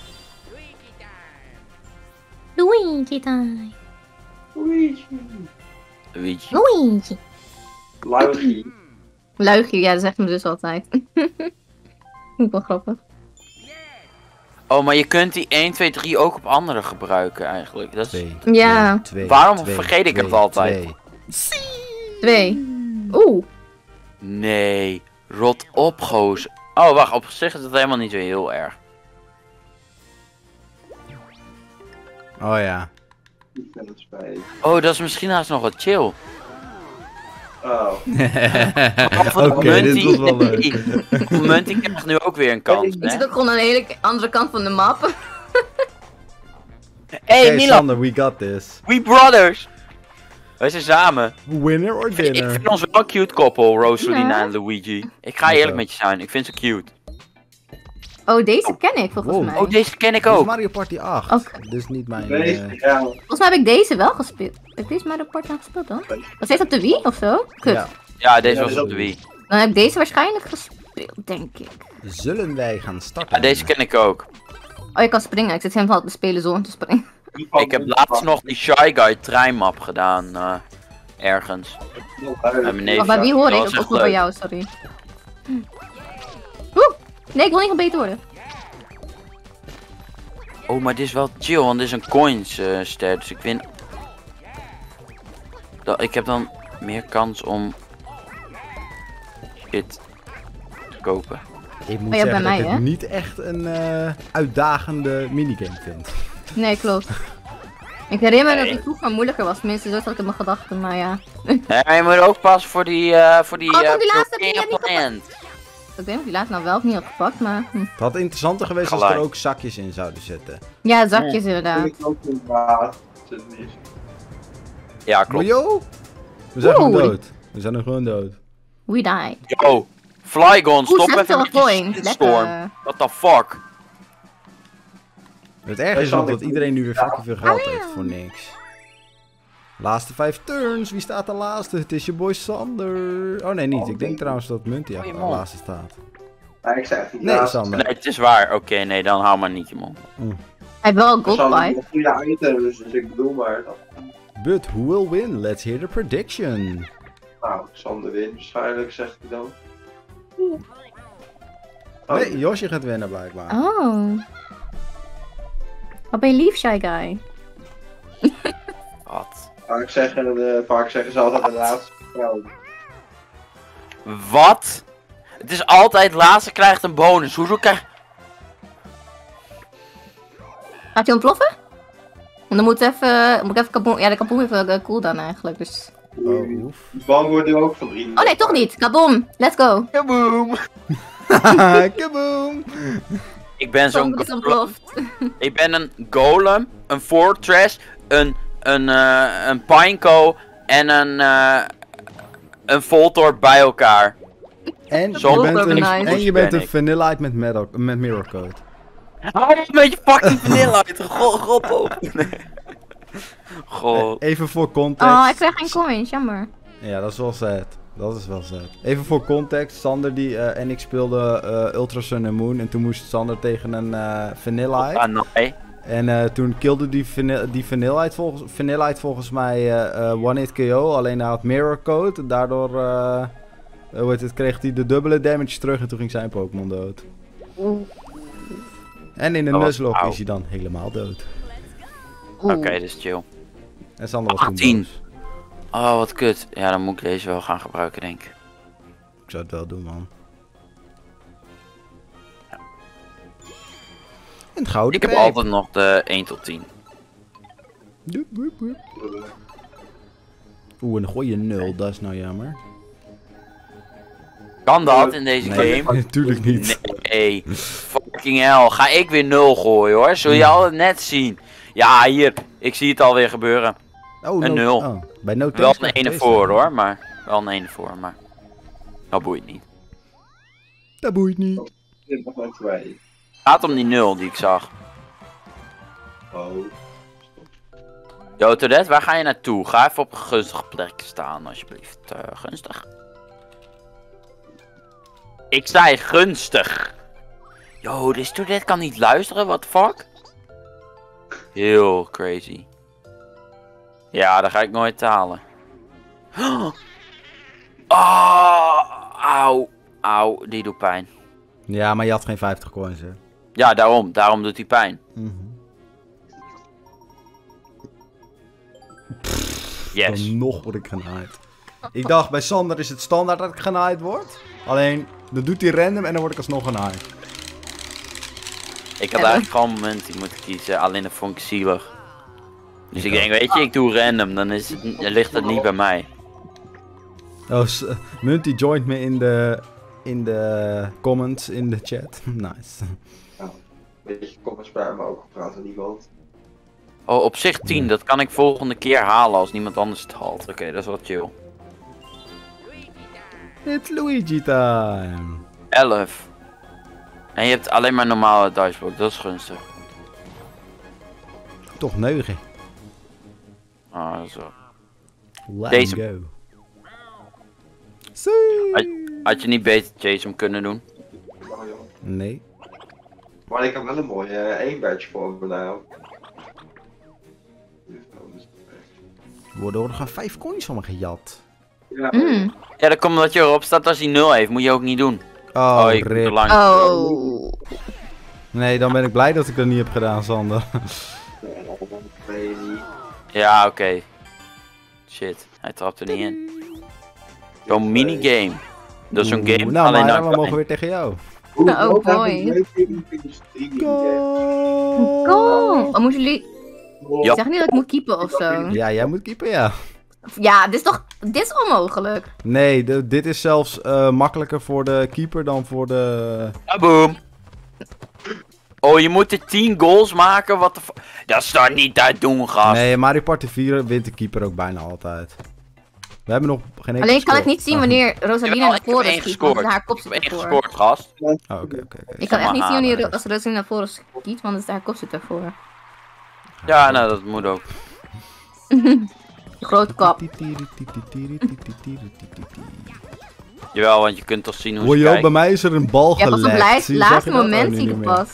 Luigi time. Luigi. Luigi. Luigi. Luigi. Luigi, ja, dat zegt mijn zus altijd. Vind ik wel grappig. Oh, maar je kunt die 1, 2, 3 ook op andere gebruiken eigenlijk. Dat is... 2. Ja. Waarom vergeet ik het altijd? 2. Oeh. Nee, rot op, goos. Oh, wacht, op zich is het helemaal niet zo heel erg. Oh ja. Ik vind het spijt. Oh, dat is misschien haast nog wat chill. Oh. Oké, dit was wel leuk. Munty krijgt nu ook weer een kans, Ik zit hè? ook gewoon aan de hele andere kant van de map. Hey, Hey Milan, Sander, we got this. we brothers! Wij zijn samen. Winner or Ik dinner? vind ons wel een cute koppel, Rosalina Ja. en Luigi. Ik ga eerlijk met je zijn, ik vind ze cute. Oh, deze ken ik volgens Wow. mij. Oh, deze ken ik Dit is ook. Mario Party 8. Oké. Dit is niet mijn... Deze, ja. Volgens mij heb ik deze wel gespeeld. Heb ik deze Mario Party al gespeeld dan? Was deze op de Wii of zo? Kut. Ja. Ja, deze Ja, was dat op de Wii. Dan heb ik deze waarschijnlijk gespeeld, denk ik. Zullen wij gaan starten? Ja, deze ken ik ook. Oh, je kan springen. Ik zit helemaal te spelen zonder te springen. Ik heb laatst nog die Shy Guy treinmap gedaan. Ergens. Bij mijn neef. Of bij wie hoor Dat ik? was Of echt bij leuk. jou, sorry. Oeh! Nee, ik wil niet gebeten worden. Oh, maar dit is wel chill, want dit is een coins ster, dus ik win. Ik heb dan meer kans om dit te kopen. Ik moet Oh ja, bij zeggen dat mij, ik hè? het niet echt een uitdagende minigame vind. Nee, klopt. Ik herinner me dat Nee. het vroeger moeilijker was. Tenminste, zo zat ik in mijn gedachten, maar ja. Maar je moet ook passen voor die Oh, toch, die laatste heb je King niet Plant. Ik weet niet of die laatst nou wel of niet had gepakt, maar... Het had interessanter geweest als Gelijk. er ook zakjes in zouden zitten. Ja, zakjes inderdaad. Ik ook een baas. Het is niet. Ja, Maar klopt. yo, We zijn gewoon Oeh. dood. We zijn er gewoon dood. We died. Yo, Flygon, stop even 60 met die coins. shitstorm. Lekker. What the fuck? Het ergste is nog dat iedereen nu weer fucking veel geld heeft voor niks. Laatste 5 turns. Wie staat de laatste? Het is je boy Sander. Oh nee, niet. Ik denk trouwens dat Munty Oh, je de mond. laatste staat. Ja, ik zeg niet. Nee, Sander. Nee, het is waar. Oké, nee, dan hou maar niet je mond. Hij heeft wel een gold Sander pipe. nog goede items, dus ik bedoel maar. But who will win? Let's hear the prediction. Nou, Sander wint waarschijnlijk, zegt hij dan. Oh, Nee, Yoshi gaat winnen blijkbaar. Oh. Wat ben je lief, Shy Guy? Wat? vaak zeggen ze altijd de laatste vrouw. Wat? Het is altijd laatste krijgt een bonus. Hoezo krijg... Gaat hij ontploffen? Want dan moet ik even kaboom. Ja, de kaboom heeft wel cooldown eigenlijk. Dus... Oh, oef. Bang worden ook van 3. Oh nee, toch niet. Kaboom. Let's go. Kaboom! Kaboom! Ik ben zo'n Zo'n golem. ontploft. Ik ben een golem, een fortress, een pineco en een voltorb bij elkaar. En Zo je bent een, organized. en je bent Ben een ik. Vanillite met Mirror Code. Hou op met je fucking vanilla uit. God op. God. Even voor context. Oh, ik krijg geen coins. Jammer. Ja, dat is wel sad. Dat is wel sad. Even voor context. Sander en ik speelden Ultra Sun and Moon. En toen moest Sander tegen een Vanillite. Ah, nee. En toen killde die Vanillite volgens mij one-hit KO. Alleen hij had Mirror Code. Daardoor kreeg hij de dubbele damage terug. En toen ging zijn Pokémon dood. En in de Dat was Nuzlocke auw. is hij dan helemaal dood. Oké, dus chill. En Sander was toen 18. boos. Oh, wat kut. Ja, dan moet ik deze wel gaan gebruiken, denk ik. Ik zou het wel doen, man. En het gouden Ik heb pijp. altijd nog de 1 tot 10. Doep, doep, doep. Oeh, een goeie 0. Dat is nou jammer. Kan dat in deze Nee, game? natuurlijk niet. Nee. Fucking hell. Ga ik weer 0 gooien hoor. Zul je al net zien. Ja, hier. Ik zie het alweer gebeuren. Oh, Een no- 0. oh, bij no Wel thanks een krijg ene je voor deze. hoor, maar wel een ene voor, maar dat boeit niet. Dat boeit niet. Ik heb nog maar 2. Gaat om die 0 die ik zag. Oh. Yo, Toadette, waar ga je naartoe? Ga even op een gunstige plek staan, alsjeblieft. Gunstig. Ik zei gunstig. Yo, deze Toadette kan niet luisteren, what the fuck? Heel crazy. Ja, dat ga ik nooit halen. Oh, auw. Auw, die doet pijn. Ja, maar je had geen 50 coins, hè. Ja, daarom doet hij pijn. Yes. Dan nog word ik genaaid. Ik dacht, bij Sander is het standaard dat ik genaaid word. Alleen, dan doet hij random en dan word ik alsnog genaaid. Ik had eigenlijk gewoon Munty moeten kiezen, alleen dat vond ik zielig. Dus ik denk, weet je, ik doe random, dan ligt het niet bij mij. Oh, Munty joint me in de comments, in de chat. Nice. Beetje comments bij me ook, praat er niemand. Oh, op zich 10, dat kan ik volgende keer halen als niemand anders het haalt. Oké, dat is wel chill. It's Luigi time. 11. En je hebt alleen maar normale diceblock, dat is gunstig. Toch 9. Ah, zo. Let's Deze- go. See. Had je niet beter Jason kunnen doen? Oh, joh. Nee. Maar ik heb wel een mooie 1 badge voor me nou. Worden er gaan 5 coins van me gejat. Ja, Ja, dat komt omdat je erop staat als hij 0 heeft, moet je ook niet doen. Oh, ik moet rip. te lang. Oh. Nee, dan ben ik blij dat ik dat niet heb gedaan, Sander. nee, niet. Ja, oké. Shit, hij trapt er niet in. Zo'n minigame. Dat is zo'n game, Nou, alleen maar dan we mogen weer tegen jou. Oh, boy. Go! Wat moeten jullie... Ja. Zeg niet dat ik moet keepen of zo. Ja, jij moet keeper, ja. Ja, dit is toch... Dit is onmogelijk. Nee, dit is zelfs makkelijker voor de keeper dan voor de... Boom. Oh, je moet er 10 goals maken, wat de dat is toch niet uit doen, gast. Nee, Mario Party 4 wint de keeper ook bijna altijd. We We hebben nog geen één Alleen kan ik gescoord. niet zien Oh. wanneer Rosalina naar Ik heb voren één schiet, want gescoord. haar kop Ik zit heb één ervoor. gescoord, gast. Oh, oké. Ik kan echt niet zien wanneer Hamer. als Rosalina naar voren schiet, want haar kop zit ervoor. Ja, nou, dat moet ook. De grote kop. Jawel, want je kunt toch zien hoe Hoor ze je ook, kijken. bij mij is er een bal Ja, pas op gelekt. het Zie je, zag laatste je dat? moment Oh, zie ik niet het meer. pas.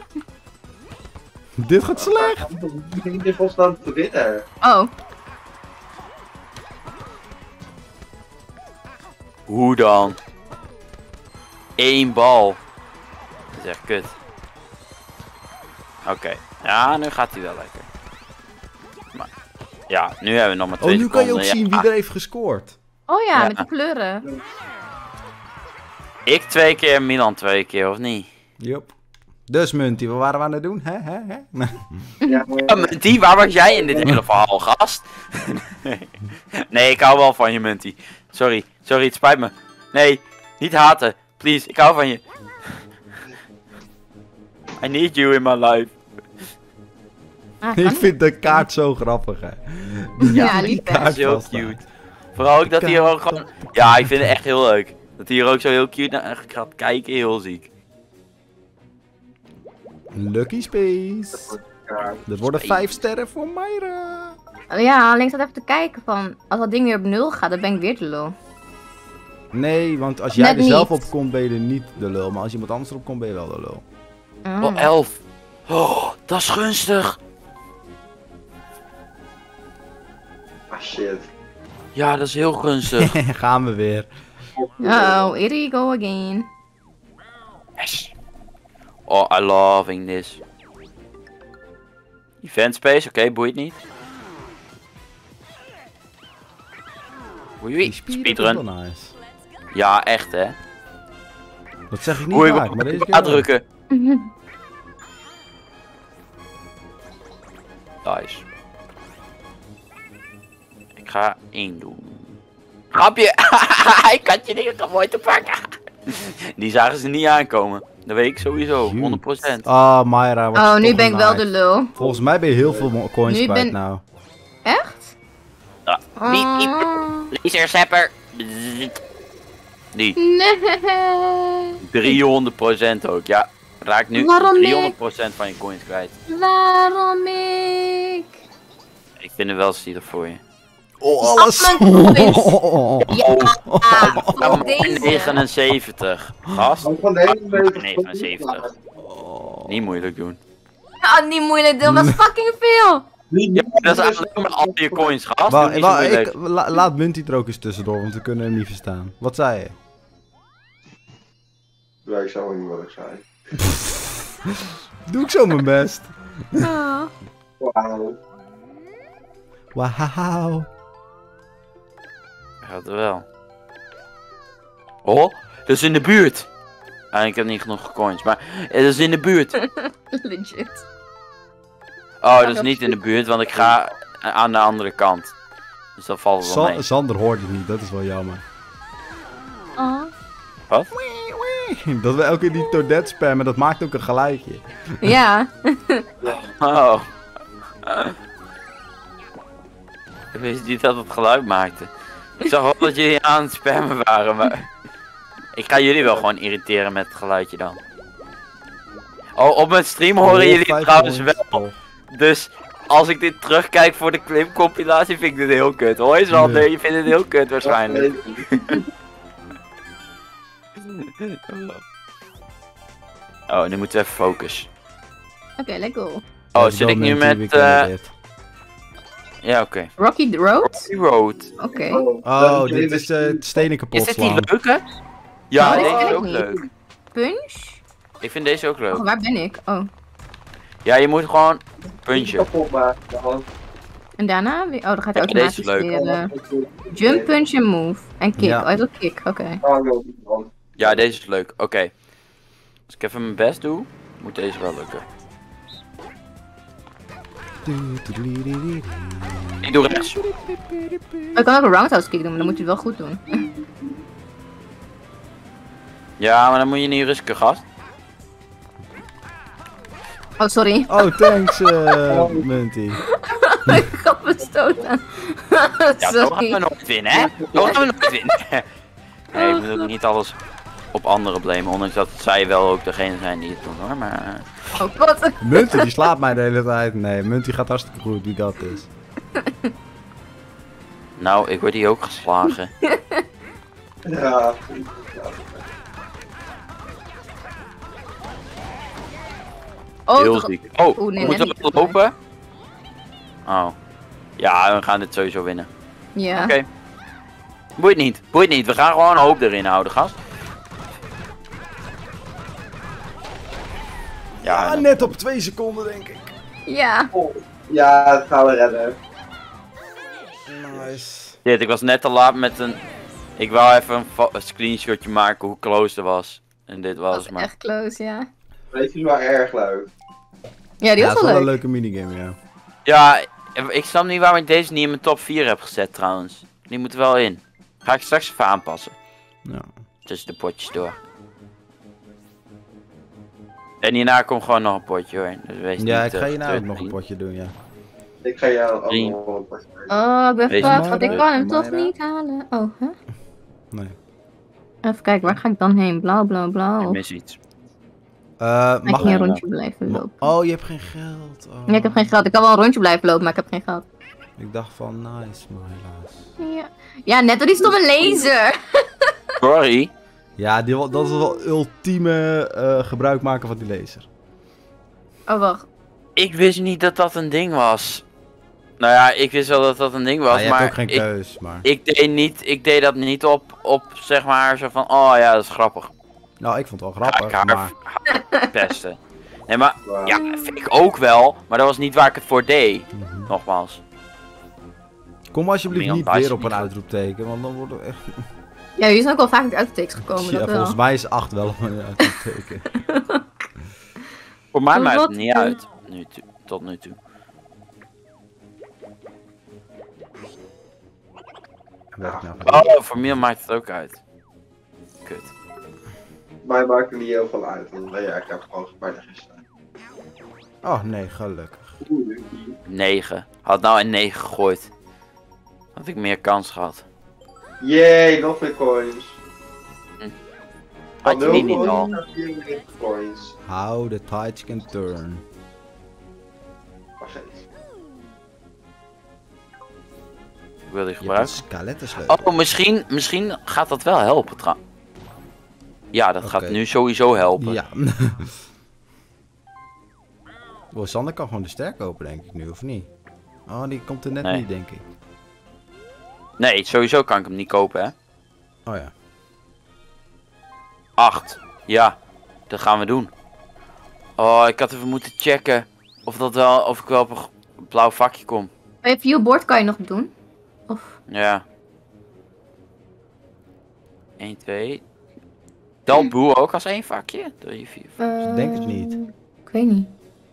Dit gaat slecht. Ik denk dit volgens te winnen. Oh, Hoe dan? 1 bal. Dat is echt kut. Oké. Ja, nu gaat hij wel lekker. Maar, ja, nu hebben we nog maar 2 Oh, nu kan je ook seconden. zien wie er heeft gescoord. oh ja, Ja. met die kleuren. Ik 2 keer, Milan 2 keer, of niet? Yup. Dus Munty, wat waren we aan het doen? Hè? Ja, maar Ja, Munty, waar was jij in dit hele verhaal, gast? Nee, ik hou wel van je, Munty. Sorry, het spijt me. Nee, niet haten. Please, ik hou van je. I need you in my life. Ah, Ik kan vind de kaart zo grappig, hè. Ja, Die lief, hè. kaart Dat is heel vast daar. cute. Vooral ook dat hij er ook gewoon... Ja, ik vind het echt heel leuk. Dat hij er ook zo heel cute naar gaat kijken, heel ziek. Lucky Space. ja, Dat worden 5 sterren voor Myra. Ja, alleen ik zat even te kijken van, als dat ding weer op 0 gaat, dan ben ik weer de lul. Nee, want als jij Net er zelf niet. op komt, ben je er niet de lul. Maar als iemand anders erop komt, ben je wel de lul. Oh. Oh, 11. Oh, dat is gunstig. ah shit. Ja, dat is heel gunstig. Gaan we weer. Oh, here we go again. Yes. Oh, I loving this. Event space, oké, boeit niet. Oei, Die spieren is speedrun. wel nice. Ja, echt hè. Dat zeg ik niet Oei, vaak, maar deze keer wel. drukken. Nice. Ik ga 1 doen. Grapje! Ik had je dingen toch mooi te pakken. Die zagen ze niet aankomen. Dat weet ik sowieso, 100%. Ah, Myra. wat Oh, toch nu ben ik wel de nice. lul. Volgens mij ben je heel veel coins Nu kwijt ben- nou. Echt? Ja, niet, Oh. laser zapper. Die, Nee. 300% ook, ja. Raak nu Waarom 300% van je coins kwijt. Waarom ik? Ik vind het wel zielig voor je. Oh, alles. Ja, voor deze. 79. Gast, Ook van deze 79. Niet moeilijk doen. Ah, niet moeilijk, dat was fucking veel. Ja, dat is eigenlijk maar al je coins, gast. Doe niet zo moeilijk. Laat Munty er ook eens tussendoor, want we kunnen hem niet verstaan. Wat zei je? Ja, ik zou ook niet wat ik zei. Doe ik zo mijn best. Oh. Wauw. Wauw. Gaat er wel. Oh, dat is in de buurt. Ah, ik heb niet genoeg coins, maar het is in de buurt. Legit. Oh, dat is niet in de buurt, want ik ga aan de andere kant. Dus dat valt wel mee. Sander hoort het niet, dat is wel jammer. Oh. Wat? Dat we elke keer die Toadette spammen, dat maakt ook een geluidje. Ja. Oh. Ik wist niet dat het geluid maakte. Ik zag wel dat jullie aan het spammen waren, maar... Ik ga jullie wel gewoon irriteren met het geluidje dan. Oh, op mijn stream horen jullie het trouwens wel. Dus als ik dit terugkijk voor de clipcompilatie vind ik dit heel kut. Hoi Sander, Nee. je vindt het heel kut waarschijnlijk. Oh, nu moeten we even focussen. Oké, let's go. Oh, zit ik nu met... Ja, oké. Rocky Road? Rocky Road. Oké. Oh, dit is het stenen kapot Is dit die slaan. leuke? Ja, Oh, deze ken is ik ook niet. leuk. Punch? Ik vind deze ook Oh, leuk. waar ben ik? Oh. Ja, je moet gewoon punchen. Kapot maken. Dan. En daarna weer... Oh, dan gaat hij Ja, deze is automatisch leuk. weer... jump, punch en move. En kick. Ja. Oh, hij wil kick. Oké. Ja, deze is leuk. Oké. Als ik even mijn best doe, moet deze wel lukken. Ik doe rechts. Ik kan ook een roundhouse kick doen, maar dan moet je het wel goed doen. Ja, maar dan moet je niet risken, gast. Oh, sorry. Oh, thanks, Munty. Ik gaf een stoot aan. Ja, zo gaan we Sorry. nooit winnen, hè? Zo gaan we nooit winnen. Nee, ik moet ook niet alles op anderen blamen, ondanks dat zij wel ook degene zijn die het doen, hoor. Maar... Oh god. Munty die slaat mij de hele tijd. Nee, Munty gaat hartstikke goed, wie dat is. Nou, ik word hier ook geslagen. Ja. Oh, Heel toch- ziek. Oh, Oeh, nee, moeten net we niet. lopen? Oh. Ja, we gaan dit sowieso winnen. Ja. Oké. Boeit niet, boeit niet. We gaan gewoon hoop erin houden, gast. Ja, Ja, net op 2 seconden denk ik. Ja. Ja, dat gaan we redden. Nice. dit, ik was net te laat met een... Ik wou even een screenshotje maken hoe close er was. En dit Dat was was maar... echt close, ja. Deze is wel erg leuk. Ja, die Ja, was het is wel wel een leuk. leuke minigame, ja. Ja, ik snap niet waarom ik deze niet in mijn top 4 heb gezet trouwens. Die moet er wel in. Ga ik straks even aanpassen. Ja. Tussen de potjes door. En hierna komt gewoon nog een potje hoor. Dus wees Ja, niet, ik ga je nou ook getreurd, nog een vriend. potje doen, ja. Ik ga jou ook Drie. nog wel een potje maken. Oh, ik ben Wees fucked, maar want ik druk, kan hem toch Mayra. niet halen. Oh, hè? Nee. Even kijken, waar ga ik dan heen? Blauw, blauw, Ik blauw. mis iets. Ga ik Mag hier een ik- rondje blijven lopen? Oh, je hebt geen geld. Oh. Ja, ik heb geen geld. Ik kan wel een rondje blijven lopen, maar ik heb geen geld. Ik dacht van, nice, maar helaas. Ja, ja net door die stomme laser. Sorry. Ja, dat is wel ultieme gebruik maken van die laser. Oh, wacht. Ik wist niet dat dat een ding was. Nou ja, ik wist wel dat dat een ding was, Ja, je hebt maar ook geen keus, maar... ik deed dat niet op zeg maar zo van, oh ja, dat is grappig. Nou, ik vond het wel Ga ik grappig, haar maar... pesten. Nee, maar Wauw. ja, vind ik ook wel, maar dat was niet waar ik het voor deed. Mhm. Nogmaals. Kom alsjeblieft Milan niet Thijs weer op niet een goed. uitroepteken, want dan worden we echt... Ja, jullie zijn ook wel vaak met uittekens gekomen, Ja, dat wel. volgens mij is 8 wel een uitroepteken. Voor mij Wat maakt het niet een- uit. Tot nu toe. Werkt nou goed. Oh, voor mij maakt het ook uit. Kut. Mij maakt er niet heel veel uit. Want ja, ik heb gewoon bijna gestaan. Oh nee, gelukkig. 9. Had nou een 9 gegooid. Had ik meer kans gehad. Yay, nog meer coins. Had je Van die 0 niet al? coins naar 94 coins. How the tides can turn. Wacht eens. Ik wil die Je hebt een gebruiken. skelettensleutel. Oh, misschien gaat dat wel helpen trouwens. Ja, dat gaat Oké. nu sowieso helpen. Ja. Oh, Sander kan gewoon de ster kopen, denk ik nu, of niet? Oh, die komt er net Nee. niet, denk ik. Nee, sowieso kan ik hem niet kopen, hè. Oh ja. 8. Ja, dat gaan we doen. Oh, ik had even moeten checken of ik wel op een blauw vakje kom. Bij je viewboard kan je nog doen. Of... Ja. 1, 2. Telt boel ook als één vakje? 3, 4, 5. Ik denk het niet. Ik weet niet.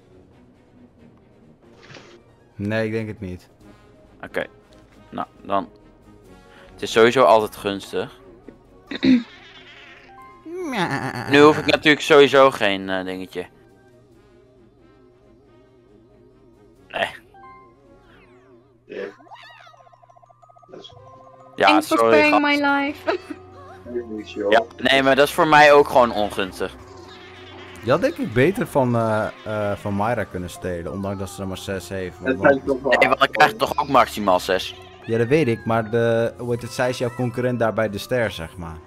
Nee, ik denk het niet. Oké. Nou, dan. Het is sowieso altijd gunstig. Nu hoef ik natuurlijk sowieso geen dingetje. Nee. Ja. Dat is Ja, Thanks for sorry. sparing gast. my life. niks, joh. Ja, nee, maar dat is voor mij ook gewoon ongunstig. Je had denk ik beter van Mayra kunnen stelen, ondanks dat ze er maar 6 heeft. Het Want- zijn toch wel Nee, want dan krijg je toch ook maximaal 6. Ja, dat weet ik, maar hoe heet het, zij is jouw concurrent daar bij de ster, zeg maar.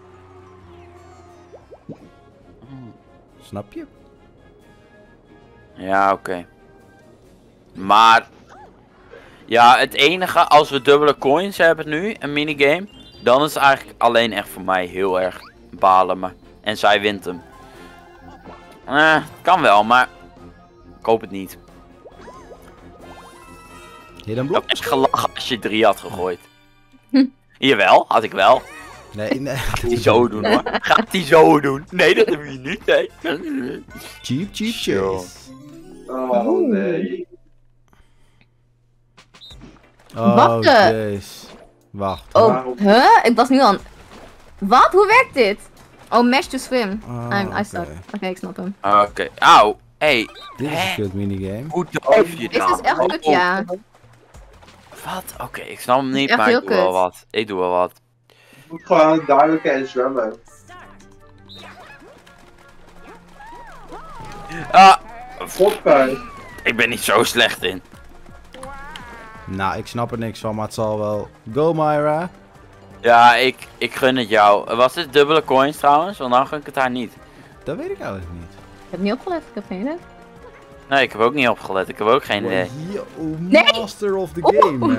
Snap je? Ja, oké. Maar. Ja, het enige, als we dubbele coins hebben nu, een minigame. Dan is het eigenlijk alleen echt voor mij heel erg balen me. En zij wint hem. Kan wel, maar. Ik hoop het niet. Hidden Ik blok? had echt gelachen als je 3 had gegooid. Jawel, had ik wel. Nee, nee. Gaat hij zo doen hoor. Gaat hij zo doen. Nee, dat doe je niet, hè. Cheap, cheap, Zo. chase. Oh nee. Oh, Wat de- jeez. Wacht. Oh, Waarom? huh? Ik was nu aan... Wat? Hoe werkt dit? Oh, mesh to swim. Oh, I start. Oké, ik snap hem. Oké. Auw. Hey. Dit is Hè? een kut minigame. Hoe doof je Dit dan? is echt kut, ja. Wat? Oké, ik snap hem niet, Echt maar heel ik doe wel kut. wat. Ik doe wel wat. Je moet gewoon duidelijker en zwemmen. Ah! Hoppa. Ik ben niet zo slecht in. Nou, ik snap er niks van, maar het zal wel. Go, Myra. Ja, ik gun het jou. Was dit dubbele coins trouwens? Want dan gun ik het haar niet. Dat weet ik eigenlijk niet. Ik heb niet opgelet, ik heb geen idee. Nee, ik heb ook niet opgelet. Ik heb ook geen idee. Yo, Nee! master of the game.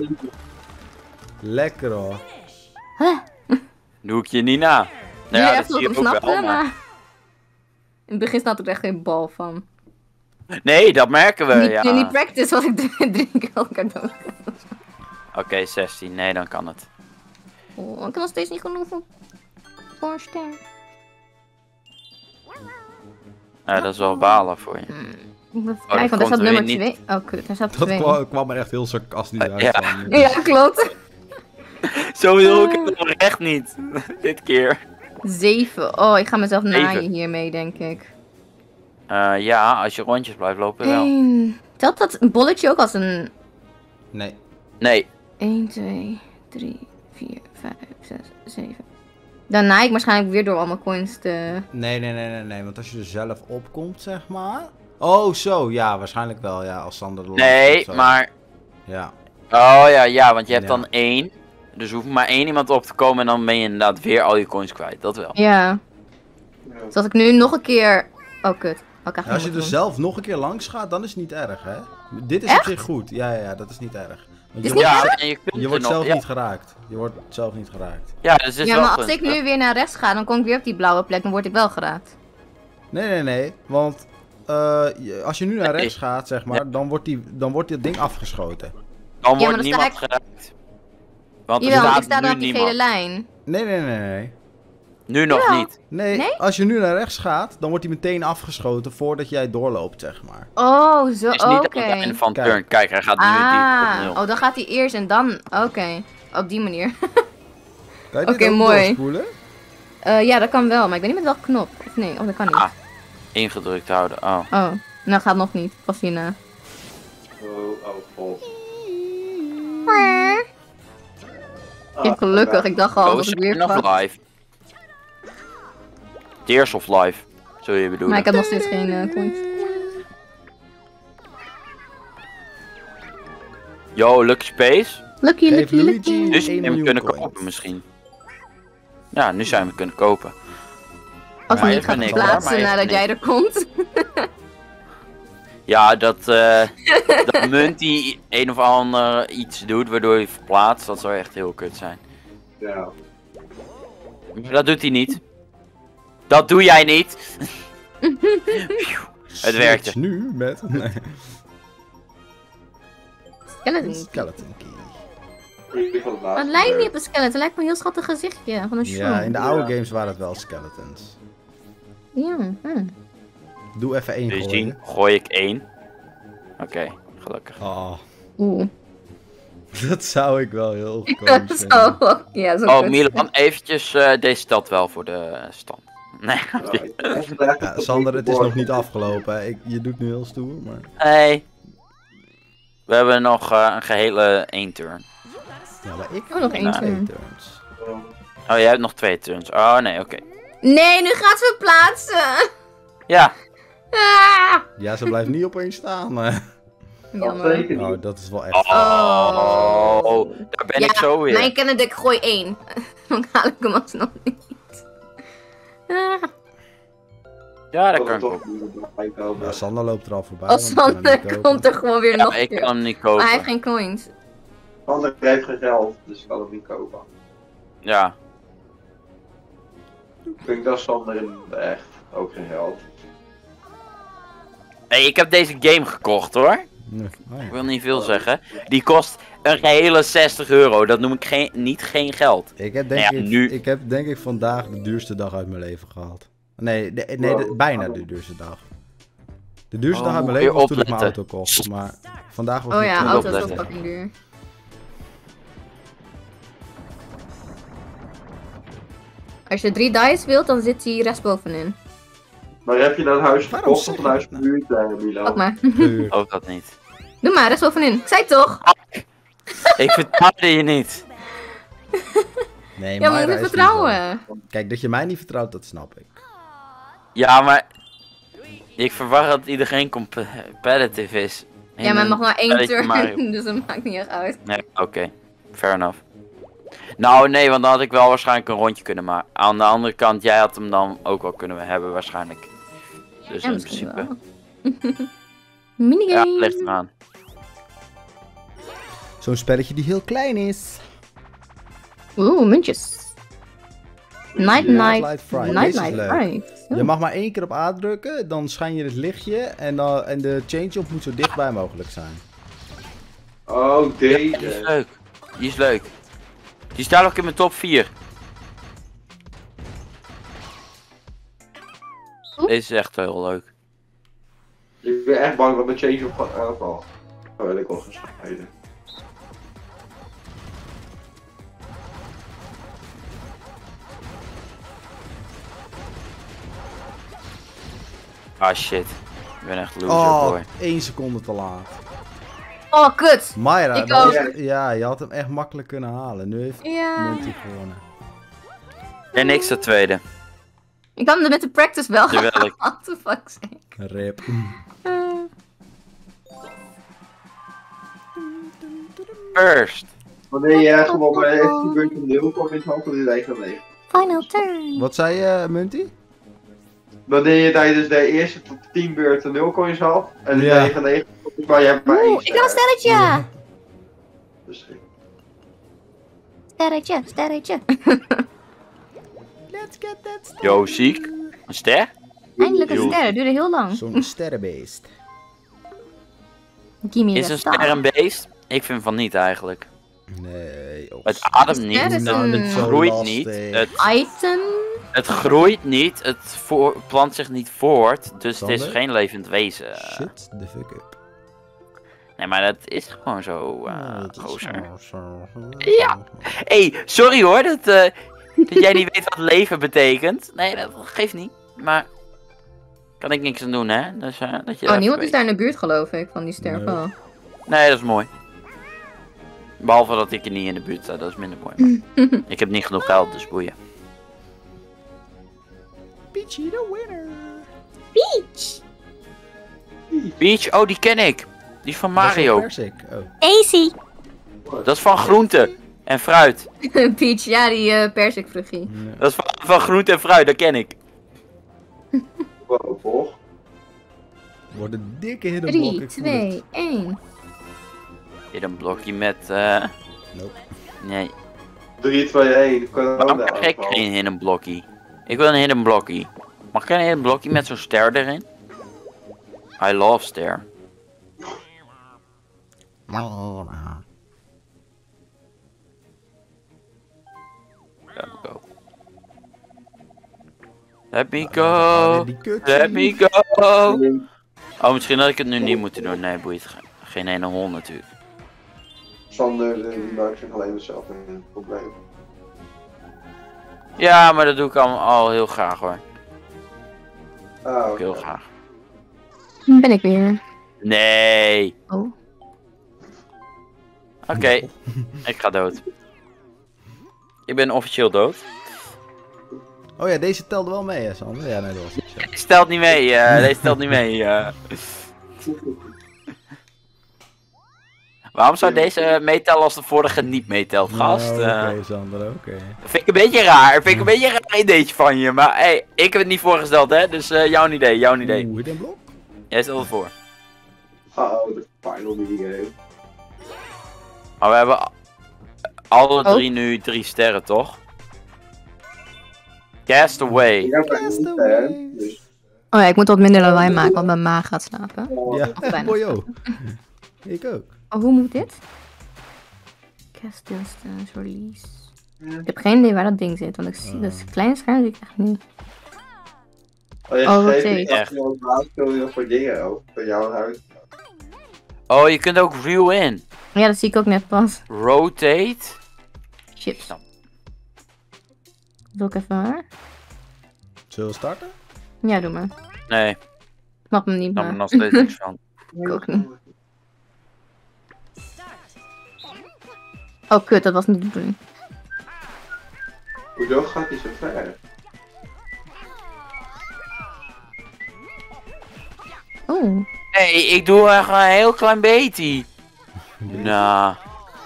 Lekker hoor. Doe ik je niet na. Nou Jullie ja, dat echt zie je wat ook snapte, wel, maar... maar... In het begin staat er echt geen bal van. Nee, dat merken we, Niet, ja. in die practice wat ik drink elke dag. Oké, 16. Nee, dan kan het. Oh, ik heb nog steeds niet genoeg voor een ster. Ja, dat is wel balen voor je. Even dat kijken, want daar komt staat weer nummer niet. 2. Oh, kut, daar staat Dat 2. kwam er echt heel sarcastisch uit. Ja. van. Ja, klopt. Zo wil ik het nog echt niet. Dit keer. 7. Oh, ik ga mezelf Zeven. naaien hiermee, denk ik. Ja, als je rondjes blijft lopen wel. 1. Telt dat een bolletje ook als een... Nee. Nee. 1, 2, 3, 4, 5, 6, 7. Dan naai ik waarschijnlijk weer door al mijn coins te... Nee. Want als je er zelf opkomt, zeg maar. Oh, zo. Ja, waarschijnlijk wel. Ja, als Sander er langs Nee, komt, zo. maar... Ja. Oh ja, want je hebt Ja. dan 1. Dus er hoeft maar 1 iemand op te komen en dan ben je inderdaad weer al je coins kwijt. Dat wel. Ja. Ja. Dus als ik nu nog een keer... Oh, kut. Oh, ik krijg Ja, als je geen er coins. zelf nog een keer langs gaat, dan is het niet erg, hè? Dit is Echt? op zich goed. Ja, dat is niet erg. Want Is je niet wordt, Ja, en je kunt je er wordt nog... zelf ja. niet geraakt. Je wordt zelf niet geraakt. Ja, dus het is Ja, wel maar als ik gunstig. nu weer naar rechts ga, dan kom ik weer op die blauwe plek, dan word ik wel geraakt. Nee. Want als je nu naar rechts gaat, zeg maar, dan wordt dit ding afgeschoten. Dan Ja, maar wordt dan niemand sta geraakt. Want er Jawel, want ik staat sta dan nu op die niemand. gele lijn. Nee. Nu nog Ja. niet. Nee, als je nu naar rechts gaat, dan wordt hij meteen afgeschoten voordat jij doorloopt, zeg maar. Oh, zo, Het is niet oké. aan het einde van Kijk. turn. Kijk, hij gaat nu Ah, die op 0. oh, dan gaat hij eerst en dan... Oké, op die manier. Kan je dit Oké, ook mooi. doorspoelen? Ja, dat kan wel, maar ik weet niet met welke knop. Of nee, oh, dat kan niet. Ah. Ingedrukt houden. Oh. Oh, nou gaat nog niet. Pas hierna. Oh, god. Ik ben gelukkig, ik dacht al Oh, dat ik weer nog kwam. live. Tears of Life. Zul je Maar bedoelen. ik heb nog steeds geen coins. Yo, Lucky Space. Lucky, Geef lucky, Luigi lucky. Dus 1 we miljoen kunnen coins. kopen misschien. Ja, nu zijn we kunnen kopen. Als Maar we ik niet gaat ben niks, hoor, plaatsen maar ik nadat ben jij er komt. Ja, dat munt die een of ander iets doet waardoor je verplaatst, dat zou echt heel kut zijn. Ja. Maar dat doet hij niet. Dat doe jij niet. Het werkte. Switch nu met nee. Skeleton. Skeleton key. Maar het lijkt niet op een skeleton, het lijkt me een heel schattig gezichtje van een shroom. Ja, in de oude Ja. games waren het wel skeletons. Ja, Doe even 1 Dus gooien. die gooi ik 1. Oké, gelukkig. Oh, Oeh. dat zou ik wel heel komisch Zo, vinden. ja, zo Oh, kut. Milan, eventjes deze stad wel voor de stand. Nee, Ja, Sander, het is nog niet afgelopen. hè. Je doet nu heel stoer, maar... hey. We hebben nog een gehele 1 turn. Ja, maar ik Oh, nog één heb turn. 2 turns. Oh, jij hebt nog 2 turns. Oh, nee, oké. Nee, nu gaat ze plaatsen. Ja, Ah! Ja, ze blijft niet opeens staan. Jammer. Oh, dat is wel echt... Oh, daar ben ik zo weer. Mijn kennende, ik gooi 1. Dan haal ik hem alsnog niet. Ah. Ja, dat kan ik ook. Ja, Sander loopt er al voorbij. Als want ik kan hem Sander niet kopen. komt er gewoon weer Ja, nog ik een kan keer. hem niet Maar hij heeft kopen. geen coins. Sander heeft geen geld, dus ik kan hem niet kopen. Ja. Ik denk dat Sander in het echt ook geen geld. Hey, ik heb deze game gekocht hoor. Nee. Oh, ja. Ik wil niet veel zeggen. Die kost een gehele €60. Dat noem ik niet geen geld. Ik heb Nou ja, denk ik vandaag de duurste dag uit mijn leven gehad. Nee, Wow. bijna de duurste dag. De duurste Oh, dag uit mijn moet leven je was toen ik mijn opletten. auto kocht. Maar vandaag was Oh het ja, niet auto is wel opletten. fucking duur. Als je 3 dice wilt, dan zit hij rechtsbovenin. Maar heb je dat huis Waarom gekocht zeg of je een huis dat nou? verhuurd, Milan? Pak maar. duur. Ook dat niet. Doe maar, rechtsbovenin. Ik zei het toch? Ik vertrouwde je niet. Nee, Ja, maar Mayra moet is vertrouwen. niet zo. Kijk, dat je mij niet vertrouwt, dat snap ik. Ja, maar... Ik verwacht dat iedereen competitive is. Ja, maar nog maar 1 spelletje Mario. turn, dus dat maakt niet echt uit. Nee, oké. Fair enough. Nou, nee, want dan had ik wel waarschijnlijk een rondje kunnen maken. Aan de andere kant, jij had hem dan ook wel kunnen hebben waarschijnlijk. Dus Ja, in misschien principe... wel. Ja, Minigame. ligt eraan. Zo'n spelletje die heel klein is. Oeh, muntjes. Night Nightlight Friday. Night Deze is Night leuk. Friday. Zo. Je mag maar 1 keer op A drukken, dan schijn je het lichtje en de change-up moet zo dichtbij mogelijk zijn. Oh, Die is deze. leuk. Die is leuk. Die staat ook in mijn top 4. Oeh. Deze is echt heel leuk. Ik ben echt bang dat mijn change op gaat aanvallen. Oh, wil ik al gescheiden. Ah shit. Ik ben echt loser Oh, boy. 1 seconde te laat. Oh, kut. Mayra, Ik dat ook. was- ja, je had hem echt makkelijk kunnen halen. Nu heeft Ja. Minty gewonnen. En ik sta tweede. Ik had hem met de practice wel Terwijl ik- What the fuck zeg. Rip. First. Wanneer je gewoon bij de eerste beurt van 0 komt, is het altijd in 9. Final turn. Wat zei je, Munty? Wanneer je tijdens de eerste tot 10 beurten 0 coins had, en de Ja. 9 komt, maar je hebt maar 1 Oeh, ik heb een sterretje. Dus, Sterretje, sterretje. Let's get that star. Yo, ziek. Een ster? Eindelijk een Yo. ster, duurde heel lang. Zo'n sterrenbeest. Give me Is the een star. ster een beest? Ik vind van niet eigenlijk. Nee, Het ademt Ster niet. is Nou, een niet zo groeit lastig. niet. Item. Het groeit niet. Het plant zich niet voort. Dus het is Sander? geen levend wezen. Shut the fuck up. Nee, maar dat is gewoon zo, Oh, het is gozer. zo. Ja. Hey, sorry hoor dat jij niet weet wat leven betekent. Nee, dat geeft niet. Maar kan ik niks aan doen, hè? Dus, dat je Oh, dat niemand is weet. daar in de buurt geloof ik, van die ster. Nee. Oh. Nee, dat is mooi. Behalve dat ik er niet in de buurt sta, dat is minder mooi. Maar ik heb niet genoeg geld, dus boeien. Peachy the winner. Peach. Peach, oh die ken ik. Die is van Dat is wel Mario. persik. Oh. Easy. Dat is van groente en fruit. Peach, ja, die persikvruchtie. Ja. Dat is van groente en fruit, dat ken ik. wow, volg. Wordt een dikke hidden 3, blok. 2, 1. Hier een blokje met, Nope. nee. 3, 2, 1. Waarom krijg ik geen hidden blokkie? Ik wil een hidden blokkie. Mag ik een hidden blokkie met zo'n ster erin? I love ster. Let me go. Die kut. Let me go. Oh, misschien had ik het nu niet moeten doen. Nee, boeit. Geen ene hol natuurlijk. Sander, die maakt zich alleen maar zelf een probleem. Ja, maar dat doe ik al heel graag hoor. Ah, oké. Heel graag. Ben ik weer. Nee. Oh. Oké, ik ga dood. Ik ben officieel dood. Oh ja, deze telde wel mee, hè, Sander? Ja, nee, dat was niet zo. Deze telt niet mee, deze telt niet mee. Waarom zou deze meetellen als de vorige niet meetelt, gast? Oké, Sander, oké. Vind ik een beetje raar. Vind ik een beetje een raar ideetje van je. Maar hey, ik heb het niet voorgesteld, hè? Dus jouw idee, jouw idee. Oeh, hidden blok? Jij stelt het voor. Uh-oh, de final minigame. Maar we hebben alle drie nu 3 sterren, toch? Castaway. Ik heb er niet, Castaway. dus... Oh ja, ik moet wat minder lawaai maken, want mijn maag gaat slapen. Ja, bijna. boyo. Ik ook. Oh, hoe moet dit? Cast distance, release. Ik heb geen idee waar dat ding zit, want ik zie dat is een klein scherm, zie ik echt niet. Oh, je Oh, schreef rotate. niet echt wel een voor dingen ook, voor jouw huis. Oh, je kunt ook reel in. Ja, dat zie ik ook net pas. Rotate. Chips. Snap. Doe ik even maar. Zullen we starten? Ja, doe maar. Nee, Ik mag hem niet, ik snap er maar nog steeds niks van. ik ook niet. Oh kut, dat was niet de bedoeling. Hoezo gaat hij zo ver? Oh. Nee, ik doe echt een heel klein beetje. Nou,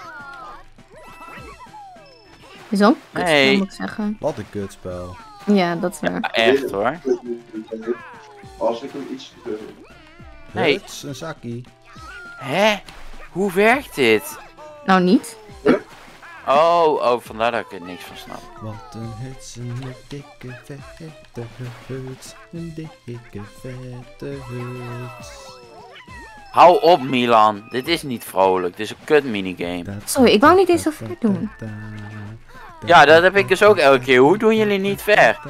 Zo'n kut, Nee. moet ik zeggen. Wat een kutspel. Ja, dat is waar. echt hoor. Als ik hem iets te doen. Nee. Huts, een zakkie. Hè? Hoe werkt dit? Nou niet. Oh, vandaar dat ik er niks van snap. Wat een huts, een dikke vette huts. Een dikke vette huts. Hou op Milan, dit is niet vrolijk, dit is een kut minigame. Sorry, ik wou niet eens zo ver doen. Ja, dat heb ik dus ook elke keer. Hoe doen jullie niet ver?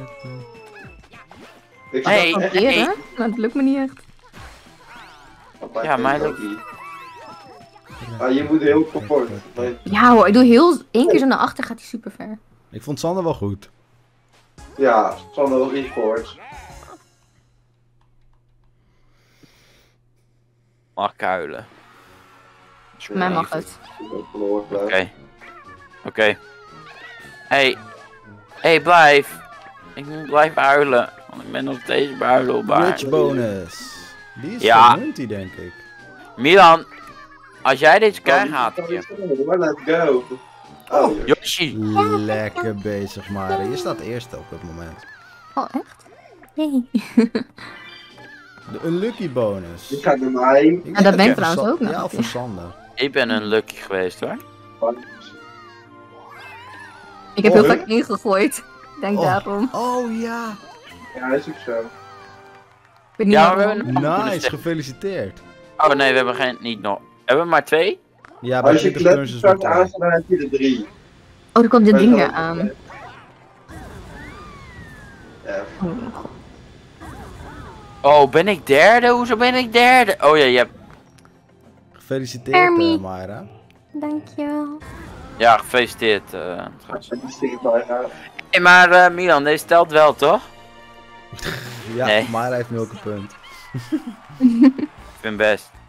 Ik Hey, snap echt Proberen, maar het lukt me niet echt. apart, Ja, mij ook niet. Ah, je moet heel kort. Ja hoor, ik doe heel... één keer zo naar achter gaat hij super ver. Ik vond Sander wel goed. Ja, Sander was niet kort. Mag ik huilen? Voor mij mag het. Oké. Oké. Hey, blijf. Ik moet blijven huilen. Want ik ben nog steeds behuilenbaar. Rich bonus. Die is Ja. van Munty, denk ik. Milan, als jij dit krijgt, gaat het je. Let's go. Oh, joh. Yoshi. Lekker bezig, Mari. Je staat eerste op het moment. Oh, echt? Nee. De unlucky bonus. Ik ga naar mij. Ik denk dat ben ik voor trouwens Sa- ook nog. Ja, of voor Sander. Ik ben een lucky geweest hoor. Ik heb Oh, heel hè? vaak ingegooid. Ik denk Oh. daarom. Oh ja. Ja, is ook zo. Ik weet niet Ja, maar we waarom. hebben nog een Nice, gefeliciteerd. Oh nee, we hebben niet nog. Hebben we maar 2? Ja, bij Als je 20 turns is het klep aanstaat, dan heb je er 3. Oh, er komt dit ding weer aan. Ja, Oh, god. Oh, ben ik derde? Hoezo ben ik derde? Oh ja, je hebt... Gefeliciteerd, Hermie. Mayra. Dankjewel. Ja, gefeliciteerd. als je die sticker bij gaat. Hey, maar Milan, deze telt wel, toch? Ja, Nee. Mayra heeft nu ook een punt. Ik vind best.